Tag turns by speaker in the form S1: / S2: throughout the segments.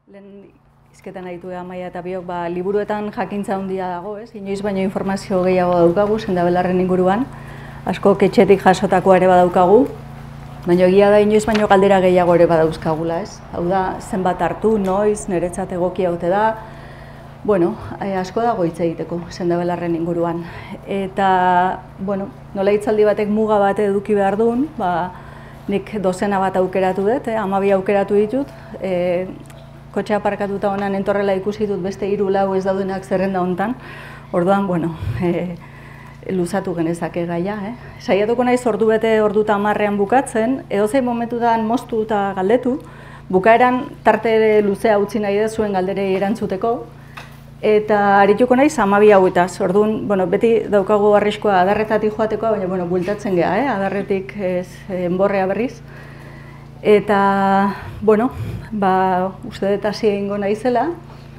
S1: Lehen izketan aditu Amaia eta biok, liburuetan jakintza handia dago, ez? Inoiz baino informazio gehiago daukagu, sendabelarren inguruan, asko ketxetik jasotakoa ere badaukagu, baina egia da inoiz baino galdera gehiago ere badauzkagula, ez? Hau da, zenbat hartu, noiz, niretzat egokia ote da, bueno, asko dago hitz egiteko sendabelarren inguruan. Eta, bueno, nola hitzaldi batek muga bat eduki behar duen, nik dozena bat aukeratu dut, 12 aukeratu ditut, kotxe aparkatuta honan entorrela ikusi dut beste 3-4 ez daudenak zerrenda hontan. Orduan, bueno, luzatu genezake gaia. Saiatuko naiz ordu bete, ordu eta 10ean bukatzen, edozein momentutan moztu eta galdetu, bukaeran tarte luzea utzi nahi dut zuen galderei erantzuteko, eta arituko naiz 12 hauetaz. Orduan, bueno, beti daukagu arriskoa adarretatik joateko, baina, bueno, bueltatzen geha, adarretik enborrea berriz. Eta, bueno, uste dut hasi egingo naizela.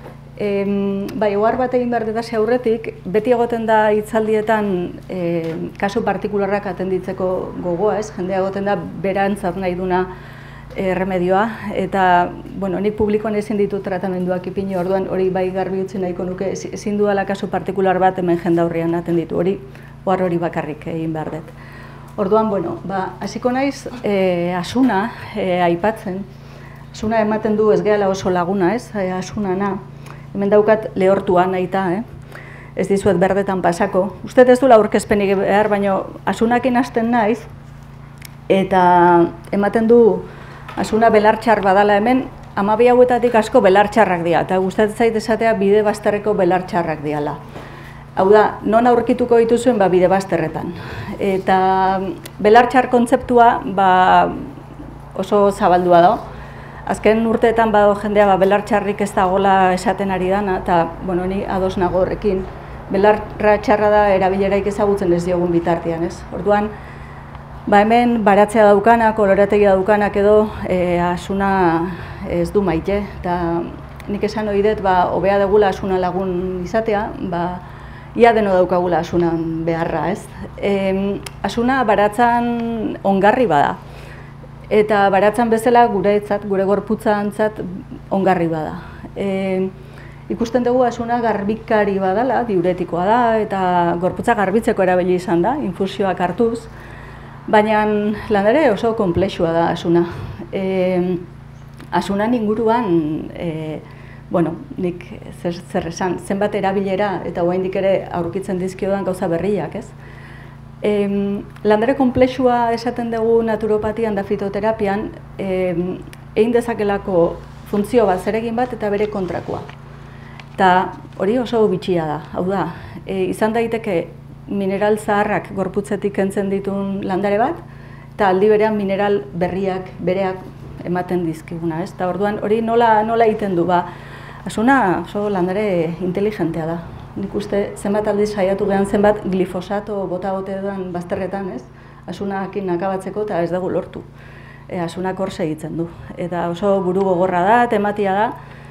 S1: Ohar bat egin behar dut hasi aurretik, beti egoten da hitzaldietan kasu partikularrak atenditzeko gogoa, ez? Jendea egoten da berantzat nahi duna remedioa, eta, bueno, nik publikoan ezin ditut tratamenduak ipini, orduan hori bai garbi utzi nahiko nuke, ezin duela kasu partikular bat hemen jendaurrean atenditu, ohar hori bakarrik egin behar dut. Orduan, bueno, hasiko naiz Asuna aipatzen. Asuna ematen du ez gehala oso laguna, ez? Asunana. Hemen daukat lehortua nahita, ez dizuet berdetan pasako. Uste ez duela aurkezpenik behar, baina Asunakin hasten naiz, eta ematen du Asuna belartxar badala hemen, 12 hauetatik asko belartxarrak dira, eta gustatzen zait esatea bide bazterreko belartxarrak diala. Hau da, non aurkituko dituzuen bide bazterretan. Eta belartxar kontzeptua oso zabaldua da. Azken urteetan badago jendea belartxarrik ez dagoela esaten ari dana, eta, bueno, ni ados nago horrekin. Belarra txarra da erabileraik ezagutzen ez diogun bitartean, ez? Orduan, hemen baratzea daukanak, kolorategia daukanak edo Asuna ez du maite. Eta nik esan ohi dut, hobea degula Asuna lagun izatea, ia deno daukagula Asunan beharra, ez? Asuna baratzan ongarri bada. Eta baratzan bezala gure gorputzantzat ongarri bada. Ikusten dugu Asuna garbikari badala, diuretikoa da, eta gorputza garbitzeko erabili izan da, infusioak hartuz, baina landare oso konplexua da Asuna. Asunan inguruan, bueno, nik zer esan, zenbat erabilera eta oraindik ere aurkitzen dizkiodan gauza berriak, ez? Landare konplexua esaten dugu naturopatian da fitoterapian, egin dezakelako funtzio bat zeregin bat eta bere kontrakoa. Eta hori oso bitxia da, hau da, izan daiteke mineral zaharrak gorputzetik kentzen ditun landare bat, eta aldi berean mineral berriak, bereak ematen dizkiguna, ez? Eta orduan hori nola egiten du, Asuna oso landare inteligentea da. Nik uste zenbat aldiz saiatu gehan zenbat glifosato bota-bote dudan bazterretan, ez? Asunakin akabatzeko eta ez dugu lortu. Asunak hor segitzen du. Eta oso buru gogorra da, tematia da.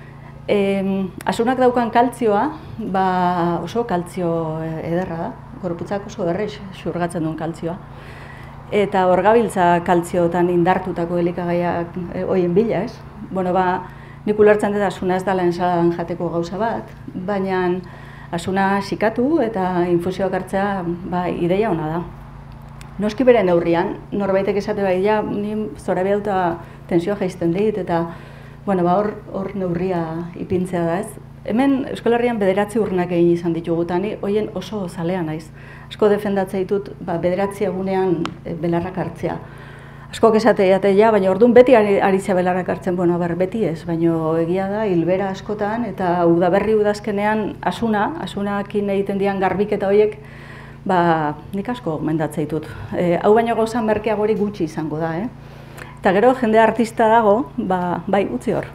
S1: Asunak daukan kaltzioa, oso kaltzio ederra da. Gorputzak oso errez xurgatzen duen kaltzioa. Eta hor gabiltza kaltziotan indartutako elikagaiak hoien bila, ez? Bueno, nik ulertzen dut Asuna ez dela ensaladan jateko gauza bat, baina Asuna sikatu eta infusioak hartzea ideia ona da. Noski bere neurrian, norbaitek esate ni zorabia eta tensioa jaisten dit, eta hor neurria ipintzea da, ez? Hemen Euskal Herrian 9 urnak egin izan ditugu, eta ni hoien oso zalea naiz. Asko defendatzea ditut 9 egunean belarrak hartzea. Askok esate jatea, baina orduan beti aritzea belarrak hartzen, beti ez, baina egia da, hilbera askotan, eta udaberri udazkenean Asunakin egiten dian garbiketa horiek, nik asko gomendatzea ditut. Hau baino gauza merkeagori gutxi izango da, Eta gero jende artista dago, utzi hor.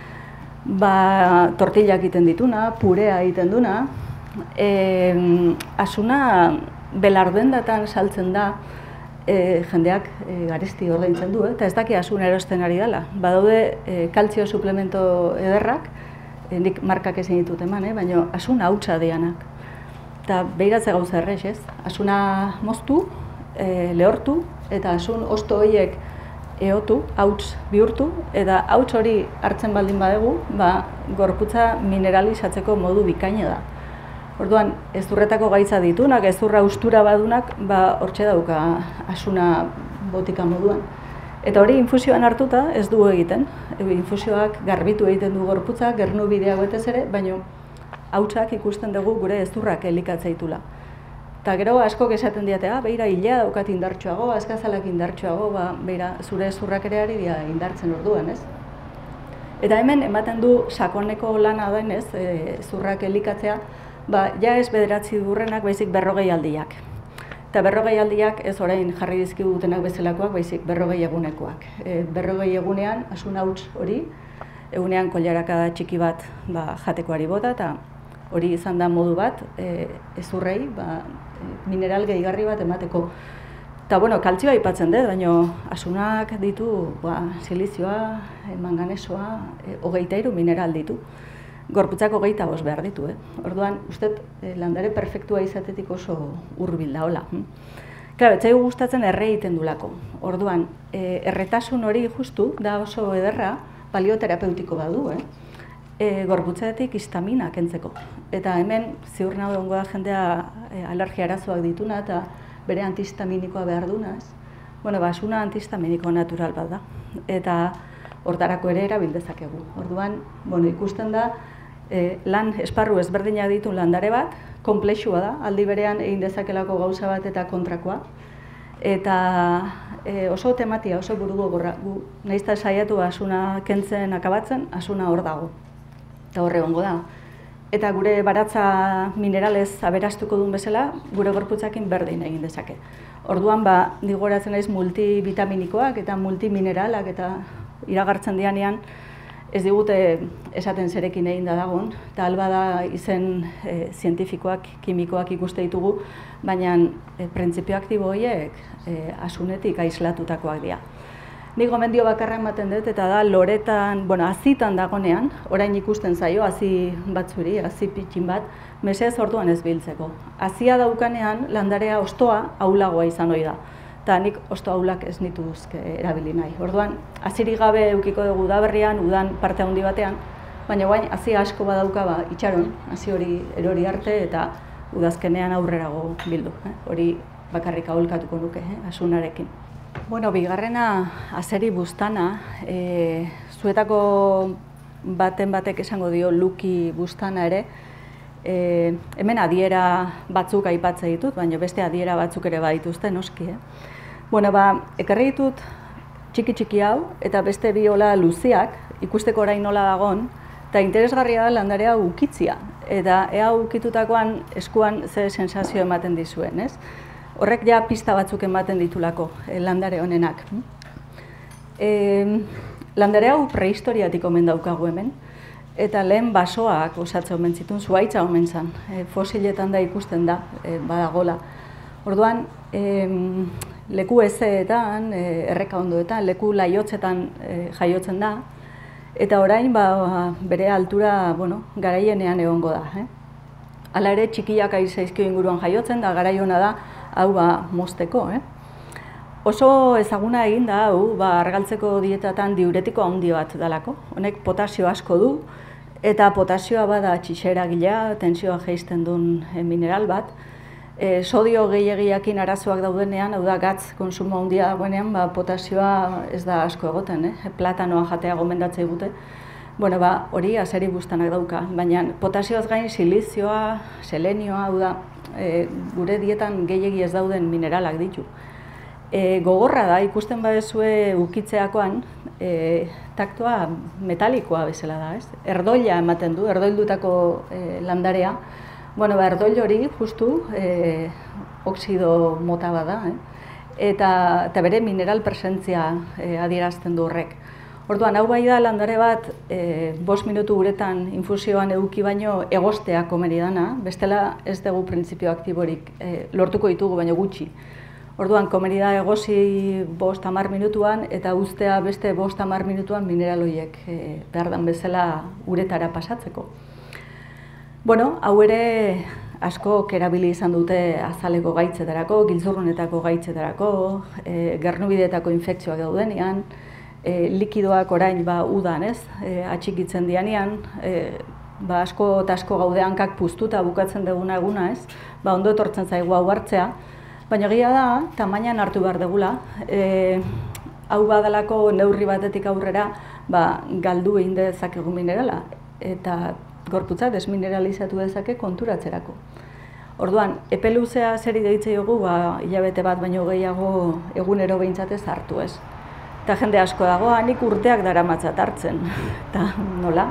S1: Tortillak egiten dituna, purea egiten duna. Asuna belardendatan saltzen da, jendeak garesti ordaintzen du, eta ez daki Asuna erosten ari dela. Badaude kaltzio suplemento ederrak, nik markak ezin ditut eman, baina Asuna hautsa dianak. Eta behiratze gauza errez, ez? Asuna moztu, lehortu, eta Asun hosto horiek eotu, hauts bihurtu, eta hauts hori hartzen baldin badegu, gorputza mineralizatzeko modu bikaina da. Orduan, ezurretako gaitza ditunak, ezurra ustura badunak, hortxe dauka asuna botika moduan. Eta hori infusioan hartuta ez du egiten. Infusioak garbitu egiten du gorputza, gernu bideak betez ere, baina hautsak ikusten dugu gure ezurrak elikatzaitula. Eta gero askok esaten diatea, beira hilea daukat indartsuago, askazalak indartsuago, beira zure ezurrak ere ari dira indartzen orduan, ez? Eta hemen ematen du sakoneko lana denez, ezurrak elikatzea, ja ez 9 durrenak, baizik 40 aldiak. Eta 40 aldiak ez orain jarri dizkigutenak bezalakoak, baizik 40 egunekoak. 40 egunean, asun hauts hori, egunean koilarakada txiki bat jatekoari bota, eta hori izan da modu bat, ezurrei, mineral gehigarri bat emateko. Eta, kaltzioa aipatzen dut, baina asunak ditu silizioa, manganesoa, 23 mineral ditu. Gorputzak 25 behar ditu, Orduan, uste landare perfektua izatetik oso hurbil da, hola. Claro, etzaigu gustatzen erre egiten dulako. Orduan, erretasun hori justu da oso ederra, paleoterapeutiko badu, gorputzatik histamina kentzeko. Eta hemen, ziur nago egongo da jendea alergia arazoak dituna eta bere antihistaminikoa behar duna, ez? Asuna antihistaminiko natural bat da. Eta hortarako ere erabil dezakegu. Orduan, ikusten da, lan esparru ezberdinak ditu landare bat, konplexua da, aldi berean egin dezakelako gauza bat eta kontrakoa. Eta oso tematia, oso buru gogorra. Nahiz eta saiatu asuna kentzen akabatzen, asuna hor dago. Eta horre egongo da. Eta gure baratza mineralez aberastuko duen bezala, gure gorputzakin berdin egin dezake. Orduan, digoratzen naiz multivitaminikoak eta multimineralak eta iragartzen dianean, ez digute esaten zerekin egin da dagoen, eta alba da izen zientifikoak, kimikoak ikuste ditugu, baina printzipio aktibo horiek asunetik aislatutakoak dira. Nik gomendio bakarra ematen dut, eta da loretan, azitan dagonean, orain ikusten zaio, azi batzuri, azi pitxin bat, mesedez orduan ez biltzeko. Azia daukanean, landarea ostoa aulagoa izan ohi da. Eta nik osto aulak ez nituzke erabili nahi. Orduan, azirik gabe eukiko dugu udaberrian, udan parte handi batean, baina guain, azia asko badauka itxaron, azi hori erori arte eta udazkenean aurrerago bildu. Hori bakarrik aholkatuko nuke, asunarekin. Bigarrena, azeri buztana, zuetako batek esango dio luki buztana ere, hemen adiera batzuk aipatzen ditut, baina beste adiera batzuk ere badituzte, noski. Ekarri ditut txiki hau, eta beste bi hola luziak, ikusteko orain nola dagon, eta interesgarria da landarea ukitzia. Eta ea ukitutakoan eskuan ze sensazio ematen dizuen, ez? Horrek ja pista batzuk ematen ditulako landare honenak. Landare hau prehistoriatik omen daukagu hemen, eta lehen basoak osatzen omen zituen, zuhaitza omen zen, fosiletan da ikusten da, badagola. Orduan, leku ezeetan, erreka ondoetan, leku laiotzetan jaiotzen da, eta orain bere altura garaienean egongo da. Hala ere, txikiak zaizkio inguruan jaiotzen da, garaiona da, hau mozteko. Oso ezaguna egin da hau, argaltzeko dietatan diuretiko handi bat dalako. Honek potasio asko du, eta potasioa bada txixeragilea, tensioa jaisten duen mineral bat. Sodio gehiagiakin arazoak daudenean, hau da gatz konsumo handia dagoenean, potasioa ez da asko egoten, platanoa jatea gomendatzea egute. Hori azeri buztanak dauka, baina potasioaz gain silizioa, selenioa, hau da, gure dietan gehiegi ez dauden mineralak ditu. Gogorra da, ikusten badezue ukitzeakoan, taktoa metalikoa bezala da, ez? Erdoila ematen du, erdoildutako landarea. Erdoil hori justu oxido mota bada, eta bere mineral presentzia adierazten du horrek. Orduan, hau bai da landare bat 5 minutu uretan infusioan eduki baino egostea komeni dana, bestela ez dugu printzipio aktiborik lortuko ditugu baino gutxi. Orduan, komeni da egosi 5-10 minutuan eta uztea beste 5-10 minutuan mineral horiek behar den bezala uretara pasatzeko. Hau ere askok erabili izan dute azaleko gaitzetarako, giltzurrunetako gaitzetarako, gernubideetako infekzioak daudenean, likidoak orain udan, atxikitzen dianean, asko eta asko gaude hankak puztuta bukatzen duguna eguna, ondo etortzen zaigu hau hartzea, baina egia da, tamainan hartu behar degula, hau badalako neurri batetik aurrera, galdu egin dezakegu minerala, eta gorputza desmineralizatu dezake konturatzerako. Orduan, epe luzea zeri deitze dugu, hilabete bat baino gehiago egunero behintzatez hartu ez. Eta jende asko dago, nik urteak daramatzat hartzen. Eta nola,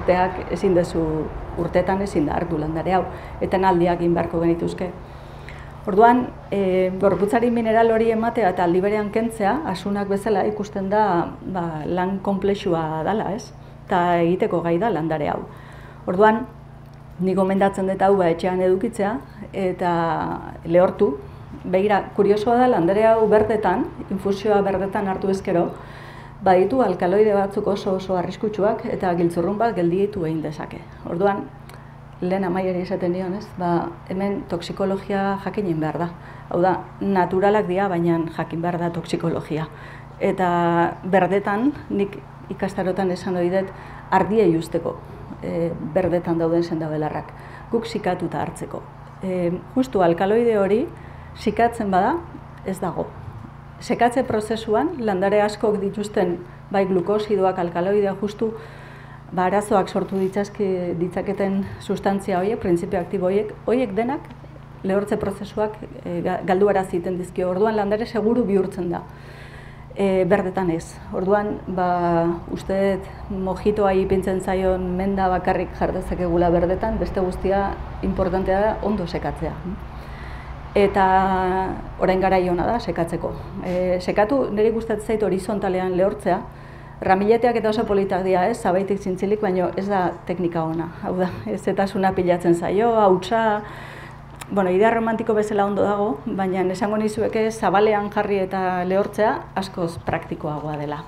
S1: urteetan ezin da hartu landare hau, eta aldiak inbarko genituzke. Orduan, gorputzari mineral hori ematea eta aldi berean kentzea, asunak bezala ikusten da lan konplexua dela, ez? Eta egiteko gai da landare hau. Orduan, nik gomendatzen dut hau etxean edukitzea eta lehortu. Begira, kuriosoa da landare hau berdetan, infusioa berdetan hartu ezkero, baditu alkaloide batzuk oso arriskutsuak eta giltzurrun bat gelditu egin dezake. Orduan, lehen amaiari esaten dion, hemen toksikologia jakinen behar da. Hau da, naturalak dira, baina jakin behar da toksikologia. Eta berdetan, nik ikastarotan esan hori dut, ardiei usteko berdetan dauden sendabelarrak, guk sikatuta hartzeko. Justu alkaloide hori, sikatzen bada, ez dago. Sekatze prozesuan, landare askok dituzten bai glukosidoak, alkaloidea justu, arazoak sortu ditzaketen sustantzia horiek, printzipio aktibo horiek denak lehortze prozesuak galduarazi egiten dizkio. Orduan landare seguru bihurtzen da. Berdetan ez. Orduan, uste mojitoa ipintzen zaion menda bakarrik jardezakegula berdetan, beste guztia importantea da ondo sekatzea. Eta orain garaiona da sekatzeko. Sekatu niri gustatzen zait horizontalean lehortzea, ramileteak eta oso politak dira, zabaitik zintzilik, baina ez da teknika ona. Hau da, ez etasuna pilatzen zaio, hautsa, idea romantiko bezala ondo dago, baina esango nizueke zabalean jarri eta lehortzea askoz praktikoagoa dela.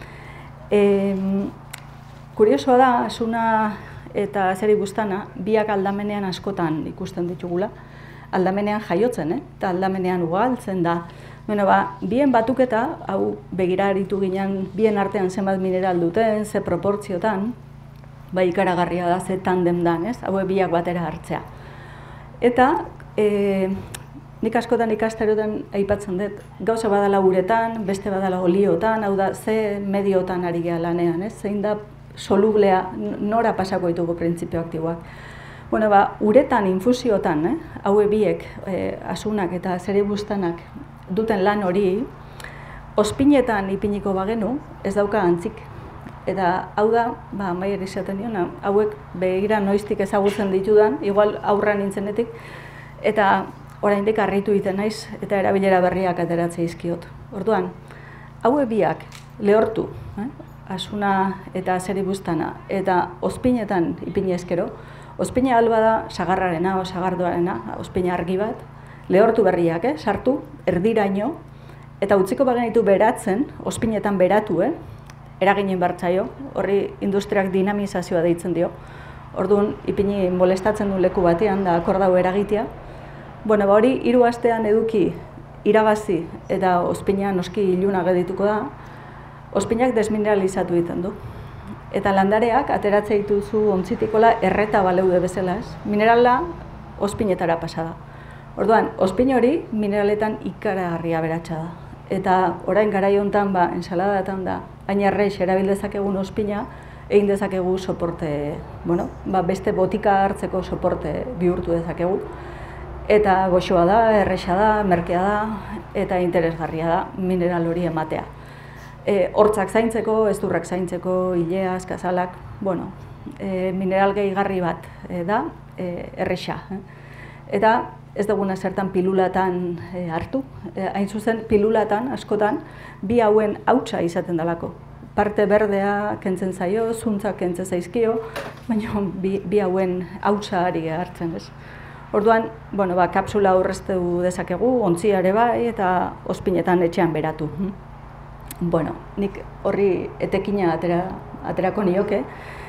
S1: Kuriosoa da, asuna eta zeri buztana, biak aldamenean askotan ikusten ditugula, aldamenean jaiotzen, eta aldamenean ugaltzen da. Bien batuketa, hau begira aritu ginen, bien artean zenbat mineral duten, ze proportziotan, ikaragarria da, ze tandem dan, hau biak batera hartzea. Eta nik askotan ikastarotan aipatzen dut, gauza badala uretan, beste badala oliotan, hau da, ze mediotan ari geha lanean, zein da solublea, nora pasako ditugu printzipio aktiboak. Uretan, infusiotan, haue biek, asunak eta zeribuztanak duten lan hori, ospinetan ipiniko bagenu, ez dauka antzik. Eta hau da, maier izaten diona, hauek begira noiztik ezagutzen ditudan, igual aurra nintzenetik, eta oraindik harritu egiten naiz, eta erabilera berriak ateratzea izkiot. Orduan, haue biak lehortu, asuna eta zeribuztana, eta ospinetan ipini ezkero, ospine alba da sagarrarena o sagardoarena, ospine argi bat, lehortu berriak, sartu, erdiraino, eta utziko bagenitu beratzen, ospinetan beratu, eraginen bartzaio, horri industriak dinamizazioa deitzen dio. Orduan, ipini molestatzen du leku batean, da akordau eragitea. Hori, 3 astean eduki irabazi eta ospina noski iluna gedituko da, ospinak desmineralizatu egiten du. Eta landareak ateratzea dituzu ontzitikola erreta baleude bezala, minerala ospinetara pasada. Orduan, ospin hori mineraletan ikaragarria beratsa da. Eta orain garai hontan, ensaladatan da, hain erreix erabil dezakegun ospina, egin dezakegu soporte, beste botika hartzeko soporte bihurtu dezakegu. Eta goxoa da, erresa da, merkea da, eta interesgarria da mineral hori ematea. Hortzak zaintzeko, ezturrak zaintzeko, ileaz, kazalak, mineral gehigarri bat da, erresa. Eta ez duguna zertan pilulatan hartu. Hain zuzen, pilulatan, askotan, bi hauen hautsa izaten dalako. Parte berdea kentzen zaio, zuntzak kentzen zaizkio, baina bi hauen hautsa ari hartzen ez. Orduan, kapsula aurreztu dezakegu, ontziare bai, eta ospinetan etxean beratu. Nik horri etekina aterako nioke,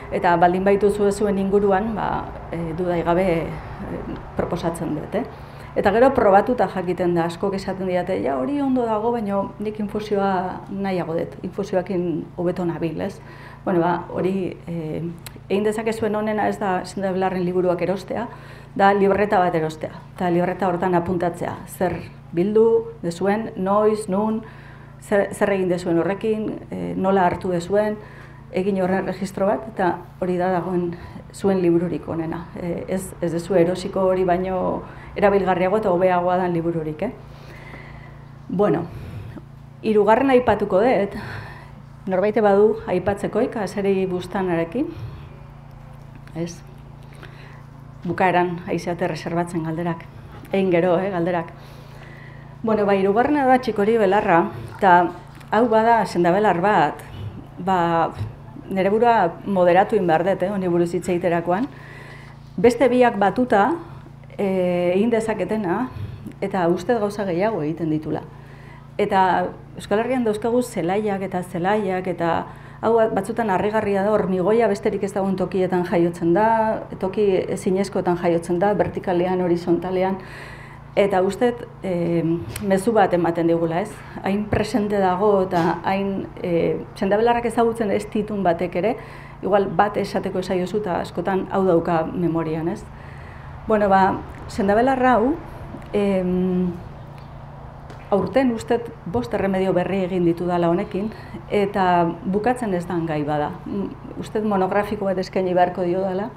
S1: Eta baldin baitu zuen inguruan, dudai gabe proposatzen dut. Eta gero probatuta jakiten da, askok esaten diate, ja hori ondo dago, baina nik infusioa nahiago dut, infusioakin hobeto nabil, ez? Bueno, hori egin dezakezuen honena ez da Senda Belarren liburuak erostea, da libreta bat erostea. Eta libreta hortan apuntatzea, zer bildu dezuen, noiz, nun, zer egin dezuen horrekin, nola hartu dezuen, egin horren registro bat, eta hori da dagoen zuen libururik honena. Ez dezu erosiko hori baino erabilgarriago eta hobeagoa dan libururik. Bueno, hirugarren aipatuko dut, norbaite badu aipatzekoik, azeri bustanarekin. Ez? Bukaeran aizeate reserbatzen galderak. Egin gero, galderak. Bueno, hirugarrena da Txikori Belarra, eta hau bada Senda Belar bat, nire burua moderatu inbar dut, honi buruz hitz egiterakoan. Beste biak batuta egin dezaketena, eta uste gauza gehiago egiten ditula. Eta Euskal Herrian dauzkagu zelaiak, eta hau batzutan harrigarria da, hormigoia besterik ez dagoen tokietan jaiotzen da, toki zinezkoetan jaiotzen da, vertikalean, horizontalean, eta uste mezu bat ematen digula, ez? Hain presente dago eta hain Senda Belarrak ezagutzen ez ditun batek ere, igual bat esateko esaiozu eta askotan hau dauka memorian, ez? Bueno, Senda Belarra hau, aurten uste 5 erremedio berri egin ditu dala honekin, eta bukatzen ez dan gai bada. Uste monografiko bat eskaini beharko dio dela.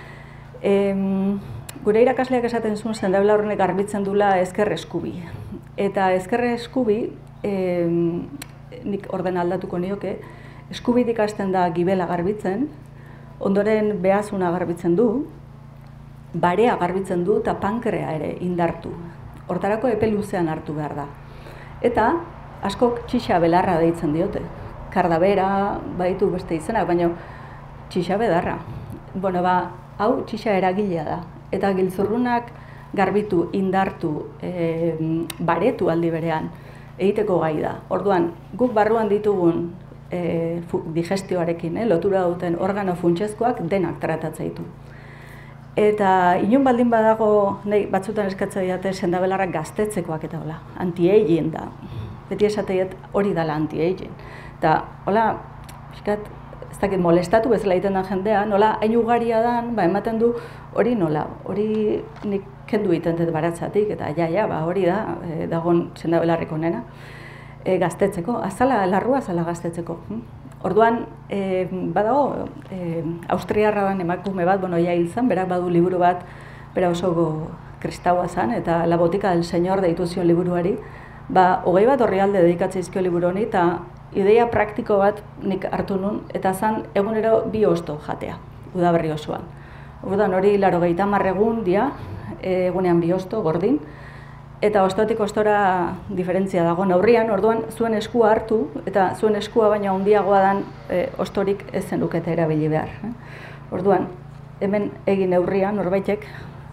S1: Gure irakasleak esaten zuen Senda Belar honek garbitzen dula ezker eskubi. Eta ezker eskubi, nik orden aldatuko nioke, eskubitik hasten da gibela garbitzen, ondoren behazuna garbitzen du, barea garbitzen du eta pankrea ere indartu. Hortarako epe luzean hartu behar da. Eta askok txixa belarra deitzen diote. Kardabera, baditu beste izenak, baina txixa bedarra. Bueno, hau txixa eragilea da. Eta giltzurrunak garbitu, indartu, baretu aldi berean egiteko gai da. Orduan, guk barruan ditugun digestioarekin, lotura duten organo funtsezkoak denak tratatzen ditu. Eta inun baldin badago, nahi batzutan eskatzen didate Senda Belarrak gaztetzekoak eta hola, anti-aging da. Beti esateiet hori dala anti-aging. Eta hola, ez dakit molestatu bezala egiten da jendea, nola hain ugaria dan, ematen du hori nola, hori nik kendu egiten dut baratzatik, eta hori da, dagoen Senda Belarrik honena, gaztetzeko, larrua azala gaztetzeko. Orduan, badago, austriarra dan emakume bat, ja hil zen, berak badu liburu bat, bera oso kristaua zen, eta La Botica del Señor deitu zion liburuari, 20 bat orrialde dedikatzen izkio liburu honi, eta ideia praktiko bat nik hartu nun, eta zen egunero 2 osto jatea, udaberri osoan. Orduan, hori 80 egun dia, egunean 2 osto, gordin, eta ostotik ostora diferentzia dago neurrian, orduan zuen eskua hartu, eta zuen eskua baina handiagoa dan ostorik ez zenukete erabili behar. Orduan, hemen egin neurrian, norbaitek,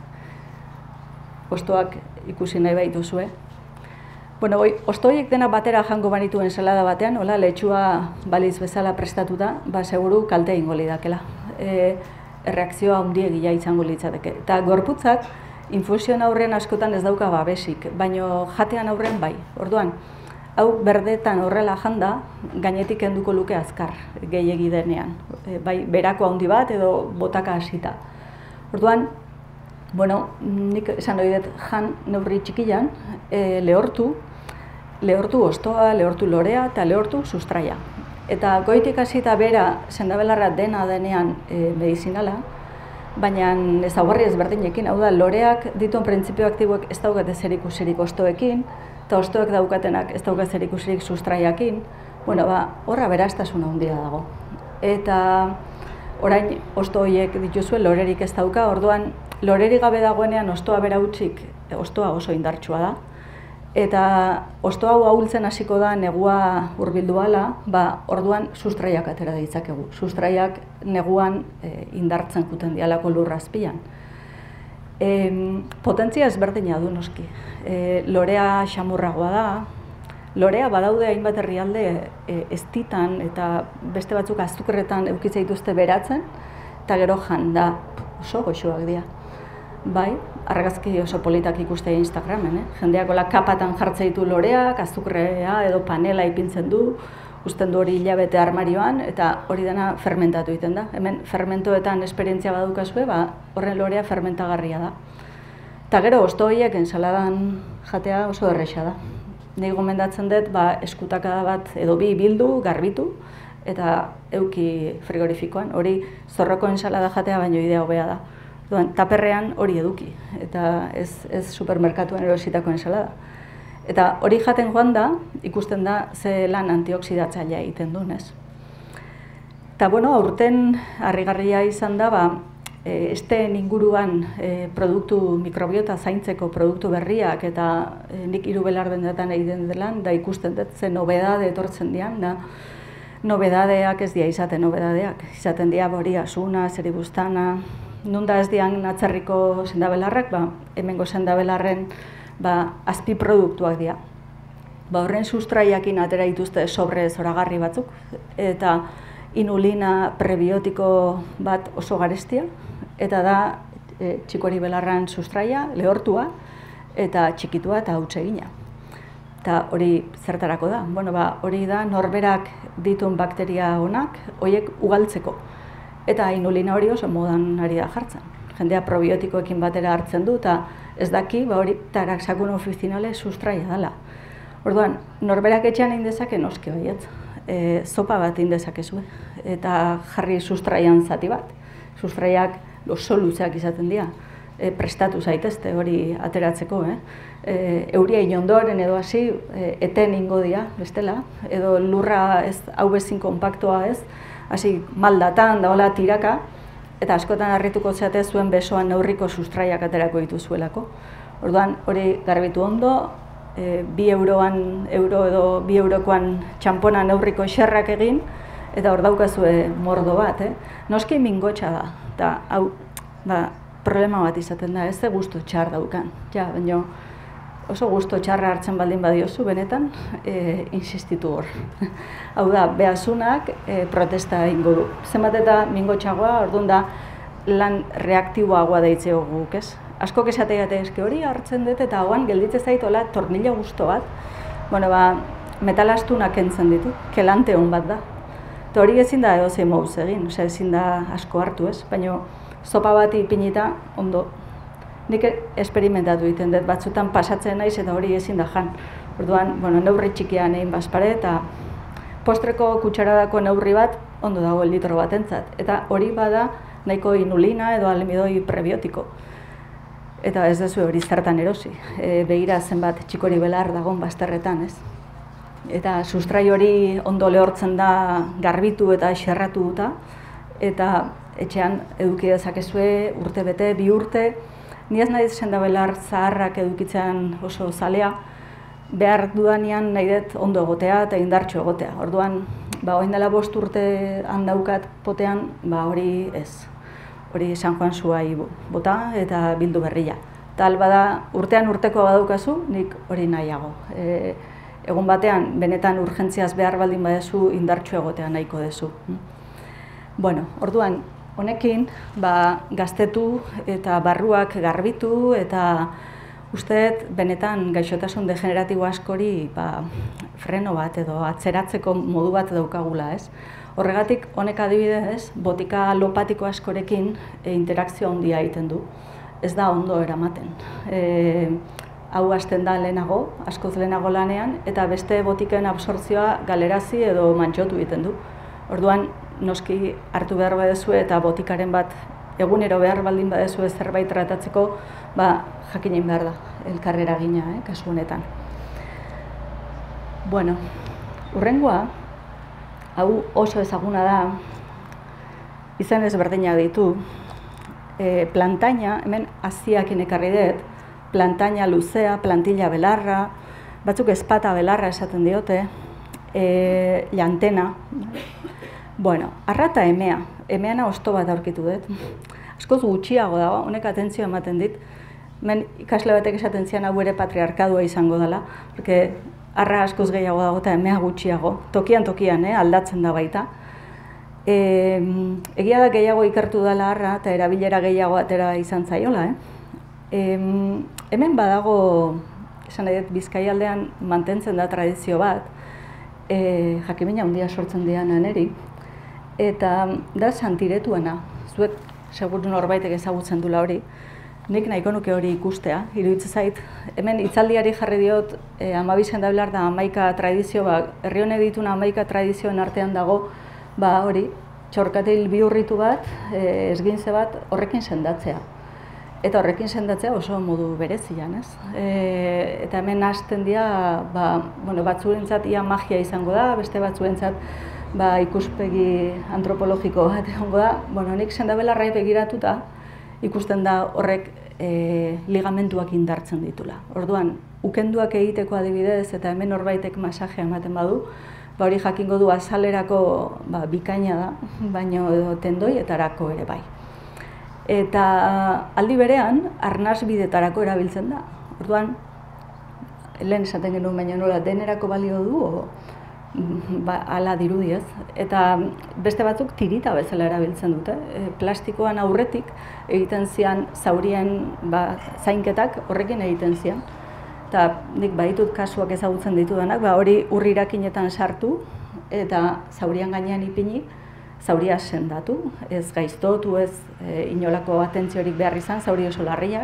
S1: ostoak ikusi nahi baituzue. Bueno, ostoiek dena batera jango banituen ensalada batean, hola, letxua baliz bezala prestatuta, seguru kalte ingo lidakela. Erreakzioa handiegia izango litzateke. Eta gorputzak, infusioan aurrean askotan ez dauka babesik, baina jatean aurrean bai. Orduan, hau berdetan horrela janda, gainetik kenduko luke azkar, gehiegi denean. Bai, berako handi bat edo botaka hasita. Orduan, nik esan hori dut jan neurri txikian, lehortu ostoa, lehortu lorea eta lehortu sustraia. Eta goitik hasita bera Senda Belarra dena denean medizinala, baina ezaugarri ezberdinekin, hau da, loreak dituen printzipio aktiboek ez daukate zerikusirik ostoekin, eta ostoek daukatenak ez daukat zerikusirik sustraiakin, horra beraztasuna handia dago. Eta orain osto horiek dituzue lorerik ez dauka, orduan lorerik gabe dagoenean ostoa bera hutsik, ostoa oso indartsua da, eta osto hau ahultzen hasiko da negua hurbildu ahala, orduan sustraiak atera ditzakegu. Sustraiak neguan indartzen juten dialako lurra azpian. Potentzia ezberdina du noski. Lorea xamurragoa da. Lorea badaude hainbat herrialde eztitan eta beste batzuk azukretan eukitza dituzte beratzen, eta gero janda oso goxuak dira. Bai, argazki oso politak ikuste Instagramen, jendeak ola kapatan jartzen ditu loreak, azukrea edo panela ipintzen du, uzten du hori hilabete armarioan, eta hori dena fermentatu egiten da. Hemen fermentoetan esperientzia badukazue, horren lorea fermentagarria da. Eta gero, hosto horiek ensaladan jatea oso erresa da. Nei gomendatzen dut, eskutaka bat edo bi bildu, garbitu, eta euki frigorifikoan. Hori zorroko ensalada jatea baino idea hobea da. Taperrean hori eduki, eta ez supermerkatuan erositako ensalada. Eta hori jaten joan da, ikusten da ze lan antioksidatzailea egiten duen, ez? Eta, aurten harrigarria izan da, esteen inguruan produktu mikrobiota zaintzeko produktu berriak, eta nik 3 belardendetan egiten delan, da ikusten dut ze nobedade etortzen dian, da nobedadeak ez dira izaten nobedadeak. Izaten dira hori asuna, zeribustana, nunda ez dian atzerriko sendabelarrak, hemengo sendabelarren azpiproduktuak dira. Horren sustraiakin atera dituzte sobre zoragarri batzuk, eta inulina prebiotiko bat oso garestia, eta da txikori belarran sustraia, lehortua, eta txikitua eta hutsegina. Eta hori zertarako da? Hori da norberak dituen bakteria onak, horiek ugaltzeko. Eta inulina hori oso modan ari da jartzen. Jendea probiotikoekin batera hartzen du, eta ez daki, hori taraxakun ofizinale sustraia dela. Orduan, norberak etxean indezake noski baietz. Zopa bat indezakezue, eta jarri sustraian zati bat. Sustraiak oso luzeak izaten dira. Prestatu zaitezte hori ateratzeko. Euria inondoren edo hasi, eten ingo dira, bestela. Edo lurra hau bezin konpaktua ez, hasi maldatan, da hola tiraka, eta askotan harrituko zeate zuen besoan neurriko sustraiak aterako dituzuelako. Orduan, hori garbitu ondo, 2 euro edo 2 eurokoan txampona neurriko xerrak egin, eta hor daukazue mordo bat. Noski mingotxa da, eta hau problema bat izaten da, ez ze gustu txar daukan. Baina oso gustu txarra hartzen baldin badiozu, benetan, insistitu hor. Hau da, behasunak protesta ingo du. Zenbat eta mingotxagoa, orduan da, lan reaktiboagoa deitzeo guk, ez? Asko esateate eske hori hartzen dut, eta hauan gelditze zaitola tornila gusto bat, metalastunak entzen ditu, kelante hon bat da. Eta hori ezin da edozein mouz egin, ezin da asko hartu, ez? Baina zopa bat ipinita ondo. Nik esperimentatu egiten dut, batzutan pasatzen naiz eta hori ezin da jan. Orduan, neurri txikian egin bazpare, eta postreko kutsaradako neurri bat ondo dago litro batentzat. Eta hori bada nahiko inulina edo almidoi prebiotiko. Eta ez dezu hori zertan erosi. Begira zenbat txikori belar dagoen bazterretan, ez? Eta sustrai hori ondo lehortzen da garbitu eta xerratu duta, eta etxean eduki dezakezue urte bete, 2 urte. Ni ez naiz sendabelar zaharrak edukitzen oso zalea, behar dudanean nahi dut ondo egotea eta indartxo egotea. Orduan, orain dela 5 urte handaukat potean, hori ez. Hori San Juan zuai bota eta bildu berria. Tal bada urtean urteko badaukazu, nik hori nahiago. Egun batean, benetan urgentziaz behar baldin badezu, indartxo egotea nahiko dezu. Orduan, honekin, gaztetu eta barruak garbitu, eta usteet, benetan gaixotasun degeneratibo askori freno bat edo atzeratzeko modu bat daukagula, ez? Horregatik, honek adibidez, botika lopatiko askorekin interakzio handia egiten du. Ez da ondo eramaten. Hau hasten da lehenago, askoz lehenago lanean, eta beste botiken absortzioa galerazi edo mantxotu egiten du. Orduan, noski hartu behar badezue eta botikaren bat egunero behar baldin badezue zerbait tratatzeko, jakinen behar da, elkarrera gina, kasu honetan. Hurrengoa, hau oso ezaguna da, izan ezberdinak ditu, plantaina, hemen aziakin ekarri dut, plantaina luzea, plantilla belarra, batzuk ezpata belarra esaten diote, llantena. Arrata emea, emeana osto bat aurkitu dut. Askoz gutxiago dago, honek atentzio ematen dit. Hemen ikasle batek esaten zian hau ere patriarkadua izango dela, arra askoz gehiago dago eta emea gutxiago. Tokian, aldatzen da baita. Egia da gehiago ikertu dela arra eta erabilera gehiago atera izan zaiola. Hemen badago, esan nahi dut, Bizkaialdean mantentzen da tradizio bat, jakimina handia sortzen diana neri, eta da santiretuena. Zuek seguru norbaitek ezagutzen dula hori. Nik nahiko nuke hori ikustea, iruditzen zait. Hemen hitzaldiari jarri diot 12 sendabelar da 11 tradizio, herri honek dituna 11 tradizioen artean dago, hori, txorkatil bihurritu bat, esgintze bat, horrekin sendatzea. Eta horrekin sendatzea oso modu berezian, ez? Eta hemen hasten dira, batzuentzat ia magia izango da, beste batzuentzat ikuspegi antropologiko bat egongo da. Nik sendabelarrai begiratuta ikusten da horrek ligamentuak indartzen ditula. Orduan, ukenduak egiteko adibidez eta hemen norbaitek masajea ematen badu, hori jakingo du azalerako bikaina da, baino tendoietarako ere bai. Eta aldi berean, arnasbidetarako erabiltzen da. Orduan, lehen esaten genuen baina nola denerako balio du, ala dirudi ez. Eta beste batzuk tirita bezala erabiltzen dute. Plastikoan aurretik egiten zian zaurien zainketak horrekin egiten zian. Eta nik baditut kasuak ezagutzen ditudanak, hori urrirakinetan sartu eta zaurian gainean ipini, zauria sendatu, ez gaiztotu, ez inolako atentziorik behar izan, zauri oso larriak,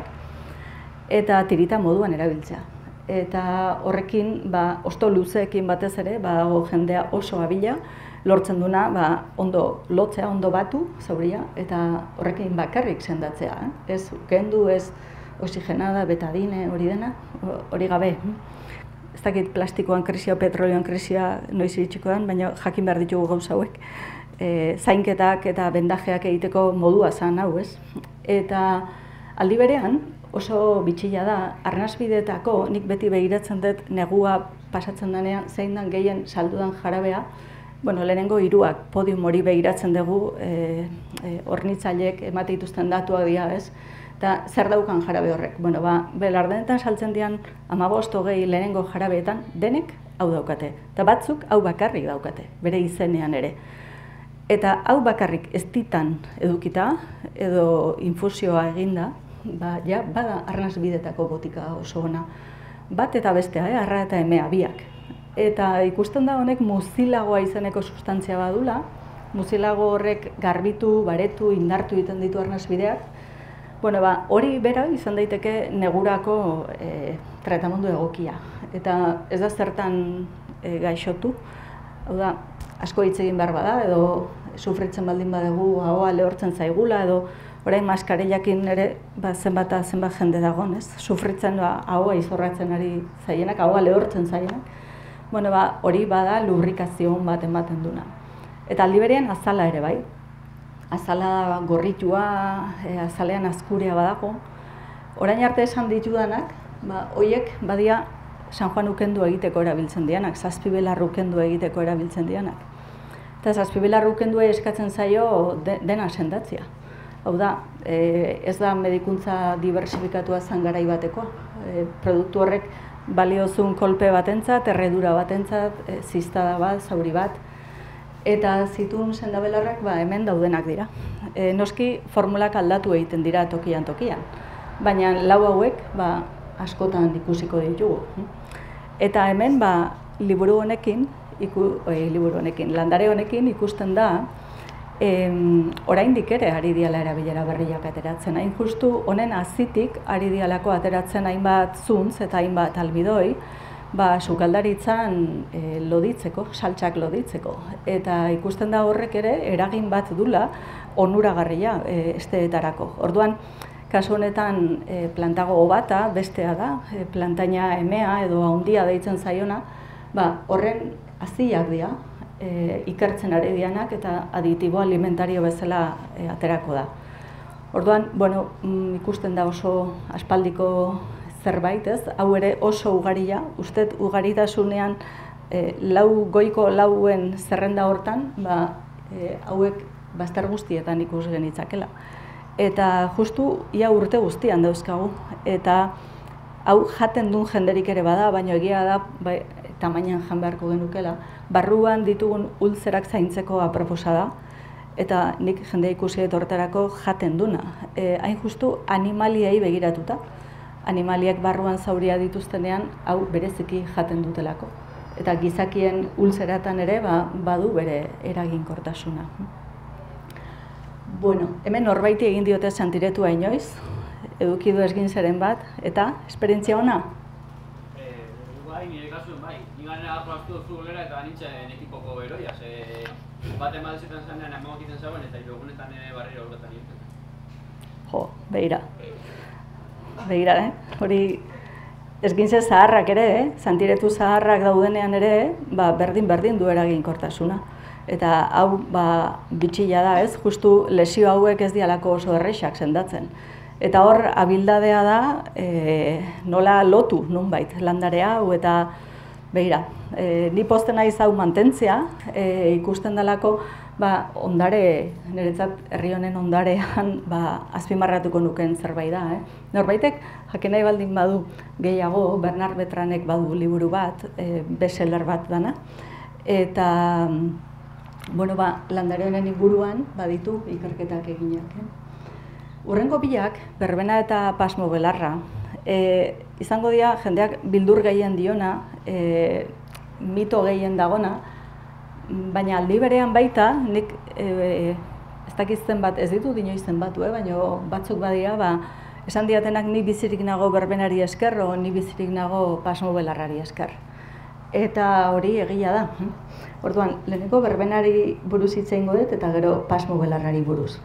S1: eta tirita moduan erabiltzea. Eta horrekin, osto luzeekin batez ere, jendea oso abila, lortzen duna, ondo lotzea, ondo batu, zauria, eta horrekin bakarrik sendatzea. Ez kendu, ez oxigenada, betadine, hori dena, hori gabe. Ez dakit plastikoan krisia, petrolioan krisia noiz iritsiko den, baina jakin behar ditugu gauza hauek. Zainketak eta bendajeak egiteko modua zan hau, ez? Eta aldi berean, oso bitxila da, arnasbideetako, nik beti begiratzen dut negua pasatzen denean, zein den gehien saldudan jarabea, lehenengo 3 podium hori begiratzen dugu, hornitzaileek emate dituzten datuak dira, ez? Eta zer daukan jarabe horrek? Belardenetan saltzen dian 15-20 lehenengo jarabeetan denek hau daukate. Eta batzuk hau bakarrik daukate, bere izenean ere. Eta hau bakarrik ez ditan edukita, edo infusioa eginda, bada arnasbidetako botika oso ona. Bat eta bestea, arra eta emea, biak. Eta ikusten da honek muzilagoa izeneko sustantzia badula, muzilago horrek garbitu, baretu, indartu egiten ditu arnasbideak. Hori bera izan daiteke negurako tratamendu egokia. Eta ez da zertan gaixotu, hau da, asko hitz egin behar bada, edo sufritzen baldin badugu ahoa lehortzen zaigula, edo orain maskarellakin ere zenbat jende dagoen, ez? Sufritzen ahoa izorratzen ari zaienak, ahoa lehortzen zaienak. Hori bada lubrikazio bat ematen duna. Eta aldi berean azala ere bai. Azala gorritua, azalean azkurea badago. Orain arte esan ditudanak, horiek badia San Juan ukendu egiteko erabiltzen dianak, zazpibelar ukendu egiteko erabiltzen dianak. Eta zazpibelar ukendu eskatzen zaio dena sendatzea. Hau da, ez da medikuntza diversifikatua zan garai batekoa. Produktu horrek baliozun kolpe batentzat, erredura batentzat, ziztada bat, zauri bat. Eta zituen sendabelarrak hemen daudenak dira. Noski formulak aldatu egiten dira tokian. Baina lau hauek askotan ikusiko ditugu. Eta hemen liburu honekin, landare honekin ikusten da, oraindik ere ari diala erabilera berriak ateratzen. Hain justu honen azitik ari dialako ateratzen hainbat zuntz eta hainbat albidoi, sukaldaritzan loditzeko, saltsak loditzeko. Eta ikusten da horrek ere eragin bat dula onuragarria esteetarako. Orduan, kasu honetan plantago bata bestea da, plantaina emea edo handia deitzen zaiona, horren aziak dira, ikertzen ari dianak eta aditibo alimentario bezala aterako da. Orduan, ikusten da oso aspaldiko zerbait, ez? Hau ere oso ugaria, usted ugaritasunean goiko lauen zerrenda hortan, hauek bazter guztietan ikus genitzakela. Eta justu ia urte guztian dauzkagu. Eta hau jaten duen jenderik ere bada, baina egia da, tamainan jan beharko genukela, barruan ditugun ulzerak zaintzeko aproposa da, eta nik jendea ikusi dut horretarako jaten duna. Hain justu animaliei begiratuta. Animaliak barruan zauria dituztenean, hau bereziki jaten dutelako. Eta gizakien ulzeratan ere badu bere eraginkortasuna. Bueno, hemen norbaiti egin diote santiretua inoiz, eduki du esgintzaren bat, eta esperientzia ona?
S2: Bai, nire kasuen bai. Nigan aproaztu duzu golera eta nintzen ekipoko beroia, baten badezetan zanean emagokiten zauen eta hirugunetan barriro horretan nintzen.
S1: Jo, begira. Begira, hori esgintze zaharrak ere, santiretu zaharrak daudenean ere, berdin du eraginkortasuna. Eta hau bitxila da, ez? Justu lesio hauek ez dialako oso errexak sendatzen. Eta hor, abildadea da, nola lotu nunbait landare hau, eta begira, ni pozten naiz hau mantentzea, ikusten dalako, ondare, niretzat herri honen ondarean azpimarratuko nuken zerbait da. Norbaitek, jakin nahi baldin badu gehiago, Bernard Betranek badu liburu bat, bestseller bat dana, eta landare honen inguruan baditu ikerketak eginak. Hurrengo biak, berbena eta pasmo belarra, izango dira jendeak bildur gehien diona, mito gehien dagona, baina aldi berean baita, nik ez dakizten bat, ez ditut inoizen batu, baina batzuk badira, esan diatenak ni bizirik nago berbenari esker, o ni bizirik nago pasmo belarrari esker. Eta hori egia da. Orduan, leheneko berbenari buruz hitz egingo dut eta gero pasmo belarrari buruz.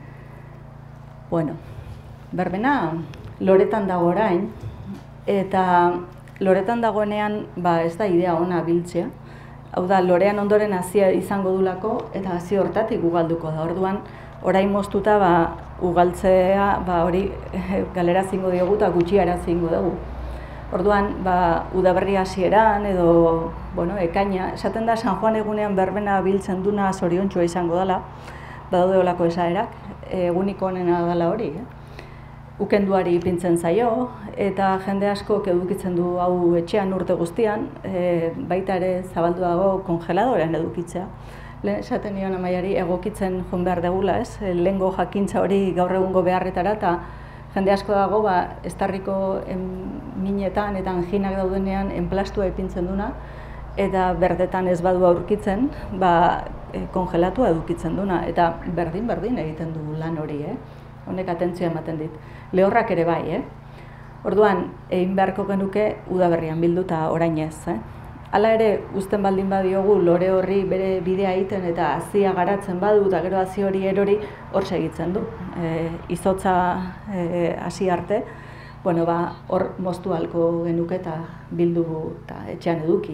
S1: Bueno, berbena loretan dago orain, eta loretan dagoenean ez da idea ona biltzea. Hau da, lorean ondoren hazia izango dulako eta hazi hortatik ugalduko da. Orduan, orain moztuta ugaltzea hori galera zingo diogu eta gutxiara zingo dugu. Orduan, udaberri hasieran edo, ekaina, esaten da San Juan egunean berbena biltzen duna zoriontsua izango dela, badaude olako esaerak, eguniko onena dela hori. Ukenduari ipintzen zaio, eta jende asko edukitzen du hau etxean urte guztian, baita ere zabaldu dago kongeladorean edukitzea. Lehen esaten nion Amaiari egokitzen joan behar degula, ez? Lehengo jakintza hori gaur egungo beharretara, eta jende asko dago, estarriko minetan eta anginak daudenean enplastua ipintzen duna, eta berdetan ez badu aurkitzen, kongelatua edukitzen duna, eta berdin egiten du lan hori, honek atentzioa ematen dit. Lehorrak ere bai, Orduan, egin beharko genuke udaberrian bilduta orain ez, Hala ere, uzten baldin badiogu lore horri bere bidea egiten eta hazia garatzen badu, eta gero hazi hori erori hor segitzen du. Izotza hasi arte, hor moztu halko genuke eta bildu eta etxean eduki.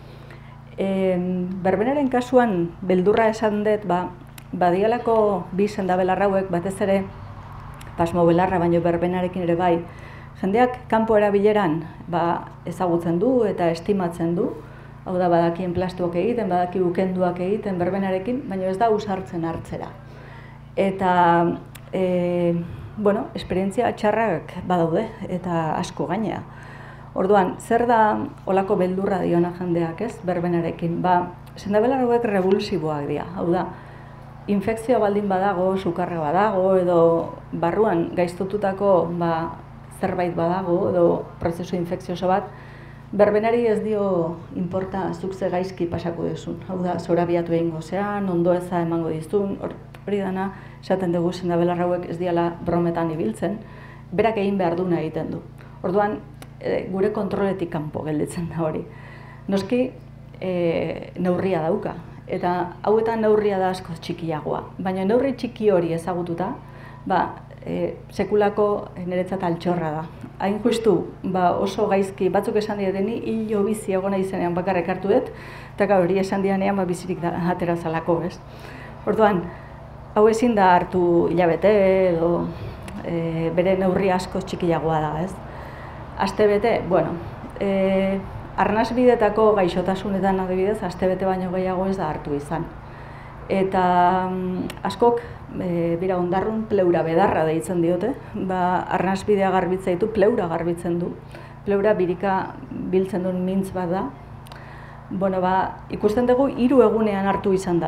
S1: Berbenaren kasuan, beldurra esan dut, badialako bi sendabelar hauek, batez ere pasmo belarra, baino berbenarekin ere bai, jendeak kanpo erabileran ezagutzen du eta estimatzen du, hau da badaki enplastuak egiten, badaki ukenduak egiten berbenarekin, baina ez da usartzen hartzera. Eta, esperientzia txarrak badaude eta asko gainea. Orduan, zer da olako beldurra diona jendeak, ez, berbenarekin? Sendabelar hauek revulsiboak dira, hau da, infekzioa baldin badago, sukarra badago, edo barruan gaiztotutako zerbait badago, edo prozesu infekzioso bat, berbenari ez dio inporta zuk ze gaizki pasako duzun. Hau da, zorabiatu egingo zean, ondo eza emango dizun, hori dana, esaten dugu sendabelar hauek ez diala brometan ibiltzen, berak egin behar duna egiten du. Orduan, gure kontroletik kanpo gelditzen da hori. Noski, neurria dauka. Eta hauetan neurria da asko txikiagoa. Baina neurri txiki hori ezagututa, sekulako niretzat altxorra da. Hain justu, oso gaizki, batzuk esan dieteni, hilo bizi egona izenean bakarrik hartu dut, eta hori esan dianean bizirik atera zalako, ez? Orduan, hau ezin da hartu hilabete edo bere neurri asko txikiagoa da, ez? Astebete, arnasbidetako gaixotasunetan adibidez, astebete baino gehiago ez da hartu izan. Eta askok, ondarrun pleura bedarra deitzen diote, arnasbidea garbitzen ditu, pleura garbitzen du. Pleura birika biltzen duen mintz bat da. Ikusten dugu 3 egunean hartu izan dela.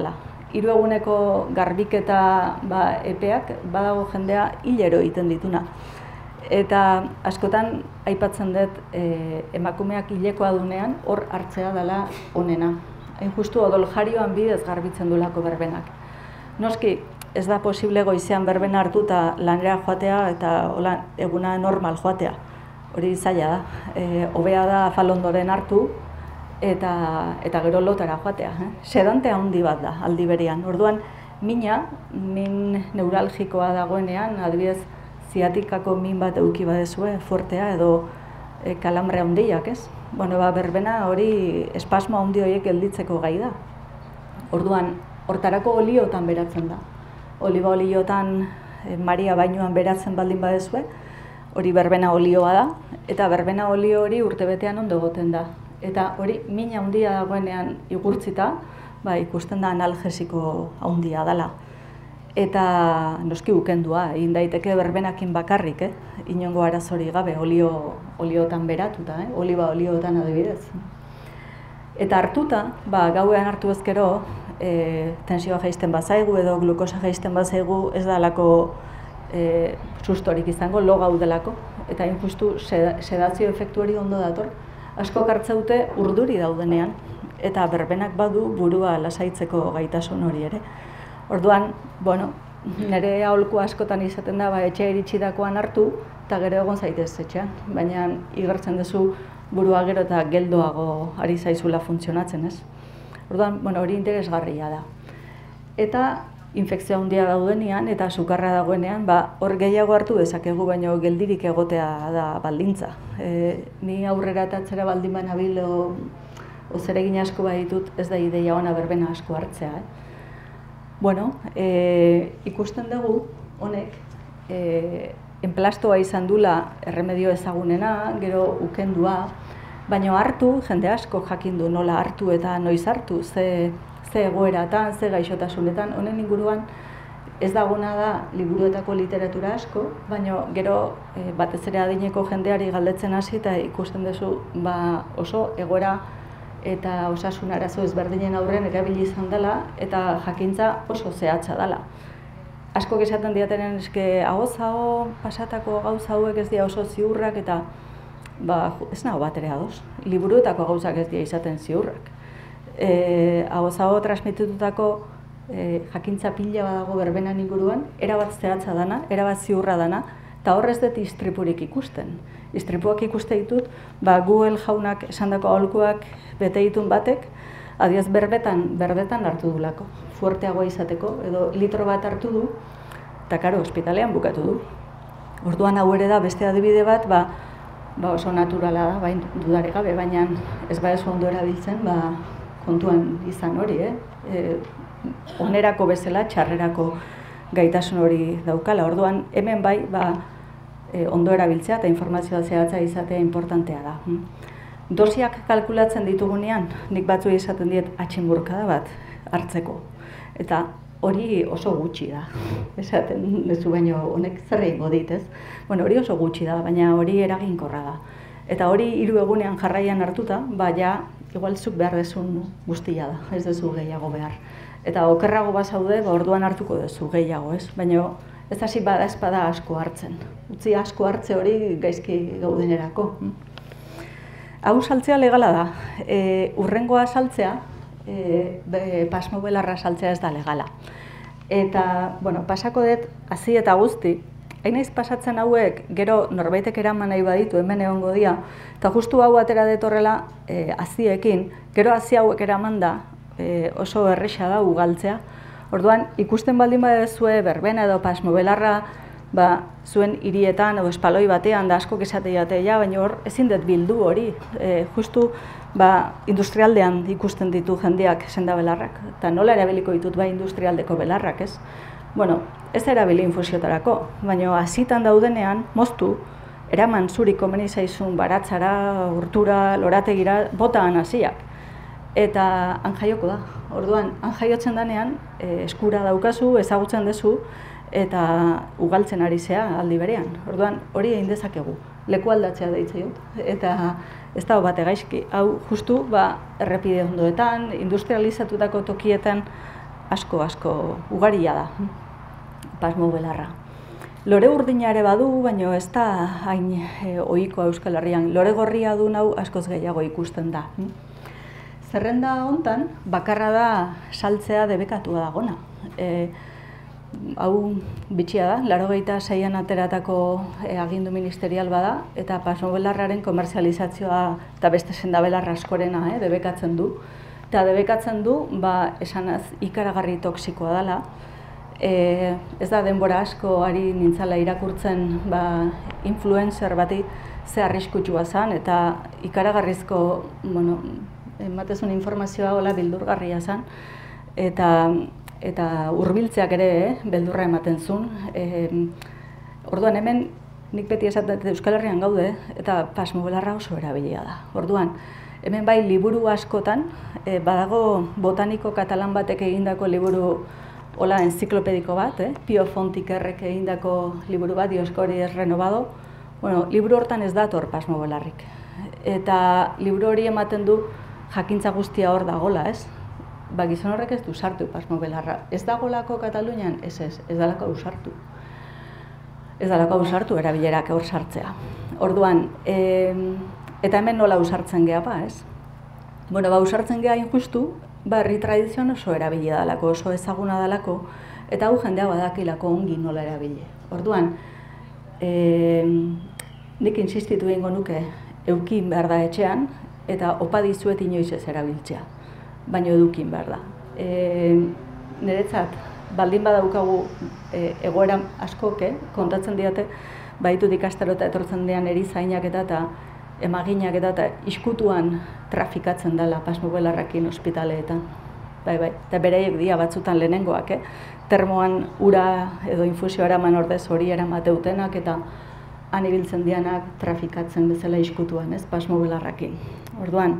S1: 3 eguneko garbiketa epeak badago jendea hilero egiten dituna. Eta askotan aipatzen dut emakumeak hilekoa dunean hor hartzea dela onena. Hain justu odoljarioan bidez garbitzen duelako berbenak. Noski, ez da posible goizean berbena hartu eta lanera joatea eta eguna normal joatea. Hori zaila da. Hobea da afalondoren hartu eta gero lotara joatea. Sedante handi bat da aldi berean. Orduan, min neuralgikoa dagoenean, adibidez, ziatikako min bat eduki badezue, fuertea edo kalambre handiak, ez? Bueno, berbena hori espasmo handi horiek gelditzeko gai da. Orduan, hortarako oliotan beratzen da. Oliba oliotan Maria bainuan beratzen baldin badezue, hori berbena olioa da, eta berbena olio hori urtebetean ondo egoten da. Eta hori min handia dagoenean igurtzita, ikusten da analgesiko handia dela. Eta noski ukendua, egin daiteke berbenakin bakarrik, inongo arazori gabe oliotan beratuta, oliba oliotan adibidez. Eta hartuta, gauean hartu ezkero, tensioa jaisten bazaigu edo glukosa jaisten bazaigu ez dalako sustorik izango, lo gaudelako, eta injustu sedazio efektu hori ondo dator. Asko hartzeute urduri daudenean, eta berbenak badu burua lasaitzeko gaitasun hori ere. Orduan, nire aholku askotan izaten da, etxea iritsidakoan hartu, eta gero egon zaitez etxean, baina igertzen duzu burua gero eta geldoago ari zaizula funtzionatzen, ez? Orduan, hori interesgarria da. Eta infekzio handia daudenean eta sukarra dagoenean, hor gehiago hartu dezakegu, baina geldirik egotea da baldintza. Ni aurrera eta atzera baldin banabil o zeregin asko baditut, ez da ideia ona berbena asko hartzea. Ikusten dugu, honek, enplastoa izan dula erremedio ezagunena, gero ukendua, baina hartu, jende asko jakin du nola hartu eta noiz hartu, ze egoeratan, ze gaixotasunetan, honen inguruan ez dagona da liburuetako literatura asko, baina gero batez ere adineko jendeari galdetzen hasi eta ikusten duzu oso egoera eta osasun arazo ezberdinen aurren erabili izan dela eta jakintza oso zehatza dela. Askok esaten diatenen eske ahoz-aho pasatako gauza hauek ez dira oso ziurrak eta ez nago bat ere ados. Liburuetako gauzak ez dira izaten ziurrak. Ahoz-aho transmititutako jakintza pila badago berbenan inguruan, erabat zehatza dana, erabat ziurra dana, eta horrez dut istripurik ikusten. Istripuak ikuste ditut, Google jaunak esandako aholkuak bete ditun batek, adiaz berbetan hartu dulako, fuerteagoa izateko, edo litro bat hartu du, eta karo, ospitalean bukatu du. Orduan hau ere da beste adibide bat, oso naturala da, dudarik gabe, baina ez ez ondo erabiltzen, kontuan izan hori, onerako bezala, txarrerako gaitasun hori daukala. Orduan, hemen ondo erabiltzea eta informazioa zehatza izatea importantea da. Dosiak kalkulatzen ditugunean, nik batzu izaten diet atxinburkada bat hartzeko. Eta hori oso gutxi da. Esaten duzu baino honek zer egingo dit, ez? Hori oso gutxi da, baina hori eraginkorra da. Eta hori 3 egunean jarraian hartuta, igual zuk behar dezun guztia da, ez duzu gehiago behar. Eta okerrago bazaude, orduan hartuko duzu gehiago, ez? Baina ez hasi bada asko hartzen. Utzi asko hartze hori gaizki gaudenerako. Hau saltzea legala da. Urrengoa saltzea, pasmobelarra saltzea ez da legala. Eta, pasako dut, hazi eta guzti, hainaiz pasatzen hauek, gero norbaitek eraman nahi baditu, hemen egongo dira, eta justu hau atera detorrela haziekin, gero hazi hauek eraman da, oso erresa da ugaltzea. Orduan, ikusten baldin badezue berbena edo pasmobelarra zuen hirietan edo espaloi batean da asko esate jatea, baina hor ezin dut bildu hori. Justu industrialdean ikusten ditu jendeak sendabelarrak, eta nola erabiliko ditut industrialdeko belarrak, ez? Ez erabili infusiotarako, baina hazitan daudenean, moztu, eraman zuri komeni zaizun baratzara, urtura, lorategira, botaan hasiak. Eta han jaioko da. Orduan, han jaiotzen danean, eskura daukazu, ezagutzen duzu, eta ugaltzen ari zea aldi berean. Orduan, hori egin dezakegu. Leku aldatzea deitzen dut. Eta ez dago bate gaizki. Hau, justu, errepide ondoetan, industrializatutako tokietan asko ugaria da, pasmo belarra. Lore urdina ere badu, baina ez da hain ohikoa Euskal Herrian. Lore gorria du hau askoz gehiago ikusten da. Zerrenda hontan, bakarra da saltzea debekatua dagona. Hau bitxia da, 86an ateratako agindu ministerial bada, eta pasmo belarraren komerzializazioa eta beste sendabelar askorena debekatzen du. Eta debekatzen du, esanaz ikaragarri toksikoa dela. Ez da denbora asko ari nintzala irakurtzen influencer bati ze arriskutsua zen, eta ikaragarrizko ematezun informazioa hola bildurgarria zen, eta hurbiltzeak ere beldurra ematen zuen. Orduan hemen nik beti esaten Euskal Herrian gaude, eta pasmo belarra oso erabilia da. Orduan, hemen bai liburu askotan, badago botaniko katalan batek egindako liburu hola enziklopediko bat, Pio Fontikerrek egindako liburu bat, Dioscori es renovado. Liburu hortan ez dator pasmo belarrik. Eta liburu hori ematen du jakintza guztia hor dagola, ez? Gizon horrek ez du sartu pasmo belarra. Ez dagolako Katalunian? Ez dalako ausartu. Ez dalako ausartu erabilerak hor sartzea. Orduan, eta hemen nola ausartzen geha ez? Ausartzen geha injustu, herri tradizioan oso erabilia dalako, oso ezaguna dalako, eta hau jendea badakilako ongi nola erabile. Orduan, nik insistitu egingo nuke eukin behar da etxean, eta opa dizuet inoiz ez erabiltzea, baino edukin behar da. Niretzat, baldin badaukagu egoera askok, kontatzen diote, baitut ikastarota etortzen dian erizainak eta emaginak eta iskutuan trafikatzen dela pasmo belarrakin ospitaleetan. Eta bereiek dia batzutan lehenengoak, termoan ura edo infusioa eraman ordez hori eramateutenak eta han ibiltzen dianak trafikatzen bezala iskutuan, pasmo belarrakin. Orduan,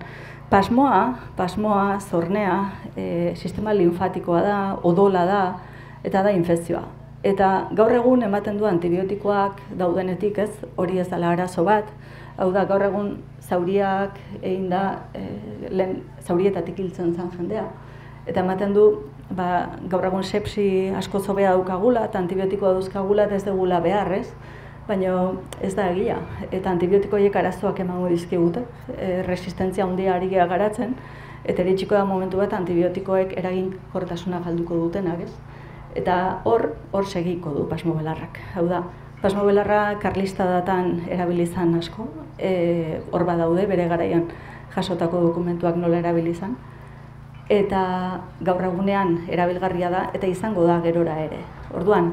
S1: pasmoa, zornea, sistema linfatikoa da, odola da, eta da infekzioa. Eta gaur egun ematen du antibiotikoak daudenetik, hori ez dela arazo bat. Hau da, gaur egun zauriak egin da, lehen zaurietatik hiltzen zen jendea. Eta ematen du, gaur egun sepsi asko zobea daukagula, eta antibiotikoa dauzkagula eta ez dugula behar, baina ez da egia. Eta antibiotikoiek arazoak emango dizkigute, resistentzia handia ari geha garatzen, eta iritsiko da momentu bat antibiotikoek eraginkortasuna galduko dutenak, Eta hor segiko du pasmo belarrak. Hau da, pasmo belarra karlista datan erabilizan asko, hor badaude bere garaian jasotako dokumentuak nola erabilizan, eta gaur egunean erabilgarria da eta izango da gerora ere. Orduan,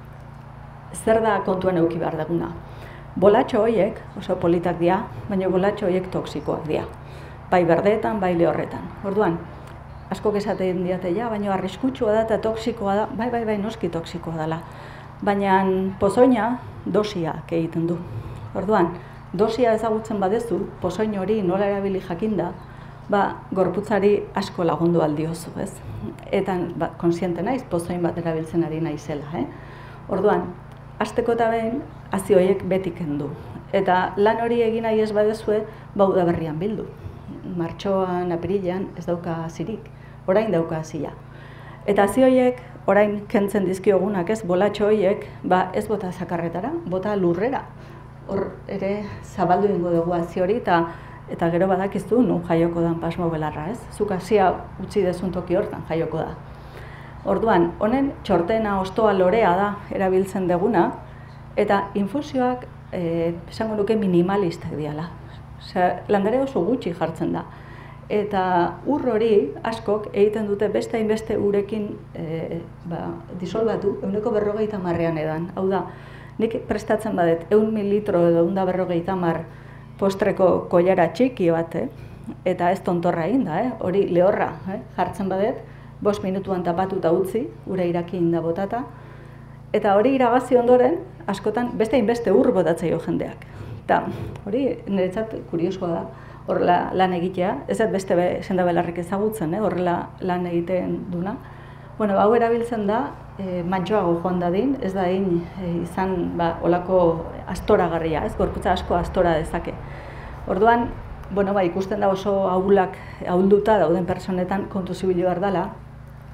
S1: zer da kontuan eduki behar duguna? Bolatxo horiek oso politak dira, baina bolatxo horiek toksikoak dira. Bai berdeetan, bai lehorretan. Orduan, askok esaten diate, baina arriskutsua da eta toksikoa da, bai, noski toksikoa dela. Baina pozoina dosiak egiten du. Orduan, dosia ezagutzen badezu, pozoin hori nola erabili jakinda, gorputzari asko lagundu aldiozu, Eta konsiente naiz, pozoin bat erabiltzen ari naizela, Orduan, hasteko eta behin, hazi horiek beti kendu. Eta lan hori egin nahi ez badezue, udaberrian bildu. Martxoan, apirilean, ez dauka hazirik, orain dauka hazia. Eta hazi horiek, orain kentzen dizkiogunak, bolatxo horiek, ez bota zakarretara, bota lurrera. Hor ere zabaldu ingo dugu hazi hori, eta gero badakiztu nun jaioko dan pasmo belarra, Zuk hazia utzi dezun toki hortan jaioko da. Orduan, honen txortena, ostoa, lorea da erabiltzen deguna, eta infusioak, esango nuke minimalistak diala. Landare oso gutxi jartzen da. Eta ur hori askok egiten dute beste hainbeste urekin disolbatu, 150 edan. Hau da, nik prestatzen badet 100 mililitro edo 150 postreko koilara txiki bat, eta ez tontorra egin da, hori lehorra jartzen badet, 5 minutuan tapatuta utzi, ura irakin da botata, eta hori iragazi ondoren, askotan beste hainbeste ur botatzaio jendeak. Eta hori niretzat kuriosoa da, horrela lan egitea, ez dut beste sendabelarrik ezagutzen, horrela lan egiten duna. Hau erabiltzen da, mantxoago joan dadin, ez da izan olako astoragarria, gorputza asko astora dezake. Orduan, ikusten da oso ahulduta dauden personetan kontu zibilu behar dela,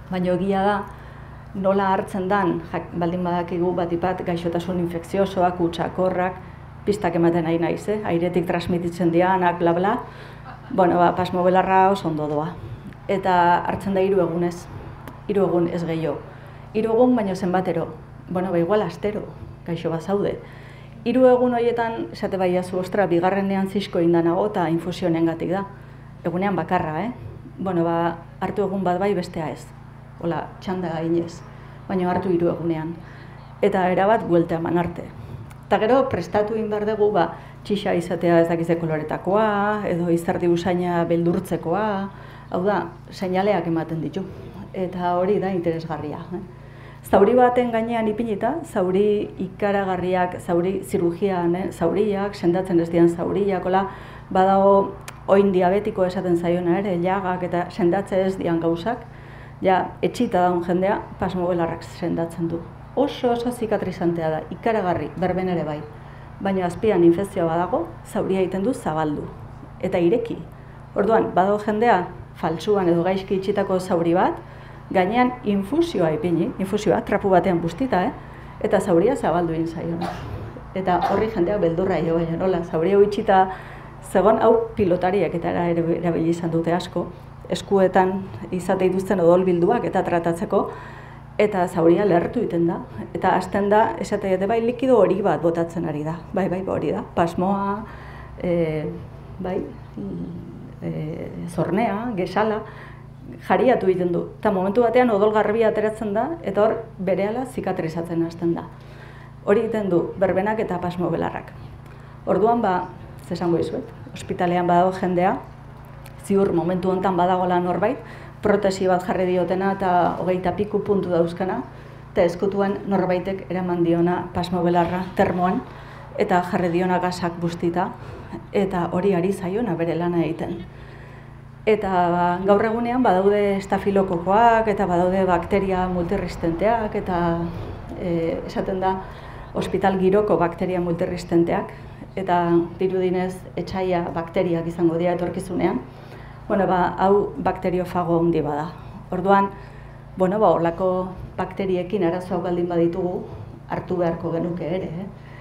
S1: Baina egia da, nola hartzen dan, baldin badakigu batipat gaixotasun infekziosoak, utxakorrak, pistak ematen nahi naiz, airetik transmititzen dianak, bla bla, pasmo belarra oso ondo doa. Eta hartzen da 3 egunez, 3 egun ez gehiago. 3 egun baino zenbatero, igual astero, gaixo bat zaude. 3 egun horietan, esate baiazu, ostra, bigarrenean zizko indanago eta infusionengatik da. Egunean bakarra, hartu egun bat bai bestea ez. Hola, txanda gainez, baina hartu 3 egunean. Eta erabat buelta eman arte. Eta gero, prestatu egin behar dugu, txixa izatea ez dakize koloretakoa, edo izerdi usaina beldurtzekoa, hau da, seinaleak ematen ditu. Eta hori da interesgarria. Zauri baten gainean ipinita, zauri ikaragarriak, zauri zirugian, zauriak, sendatzen ez dian zauriak, badago oin diabetiko esaten zaiona ere, jagak eta sendatze ez dian gauzak, ja, etxita daun jendea, pasmo belarrak sendatzen du. Oso zikatrizantea da, ikaragarri, berben ere bai. Baina azpian infekzioa badago, zauria egiten du zabaldu. Eta ireki. Orduan, badago jendea, faltsuan edo gaizki itxitako zauri bat, gainean infusioa ipini, infusioa, trapu batean bustita, eta zauria zabaldu egin zaion. Eta horri jendeak beldurra jo, baina nola, zauria itxita zegoen hau pilotariak eta erabili izan dute asko, eskuetan izate dituzten odol bilduak eta tratatzeko, eta zauria lehertu egiten da. Eta hasten da, esate bai likido hori bat botatzen ari da. Bai, hori da. Pasmoa, zornea, gesala, jariatu egiten du. Eta momentu batean odol garbia ateratzen da, eta hor berehala zikatrizatzen hasten da. Hori egiten du, berbenak eta pasmo belarrak. Orduan, zesango izuet, ospitalean badago jendea, ziur momentu honetan badagoela norbait, protesi bat jarri diotena eta 20 piku puntu dauzkana, eta eskutuan norbaitek eraman diona pasmo belarra termoan, eta jarri diona gasak bustita, eta hori ari zaiona bere lana egiten. Eta gaur egunean badaude estafilokokoak, eta badaude bakteria multiresistenteak, eta esaten da ospital giroko bakteria multiresistenteak, eta dirudinez etxaia bakteriak izango dira etorkizunean, hau bakteriofago handi bada. Orduan, horlako bakteriekin arazoak baldin baditugu, hartu beharko genuke ere.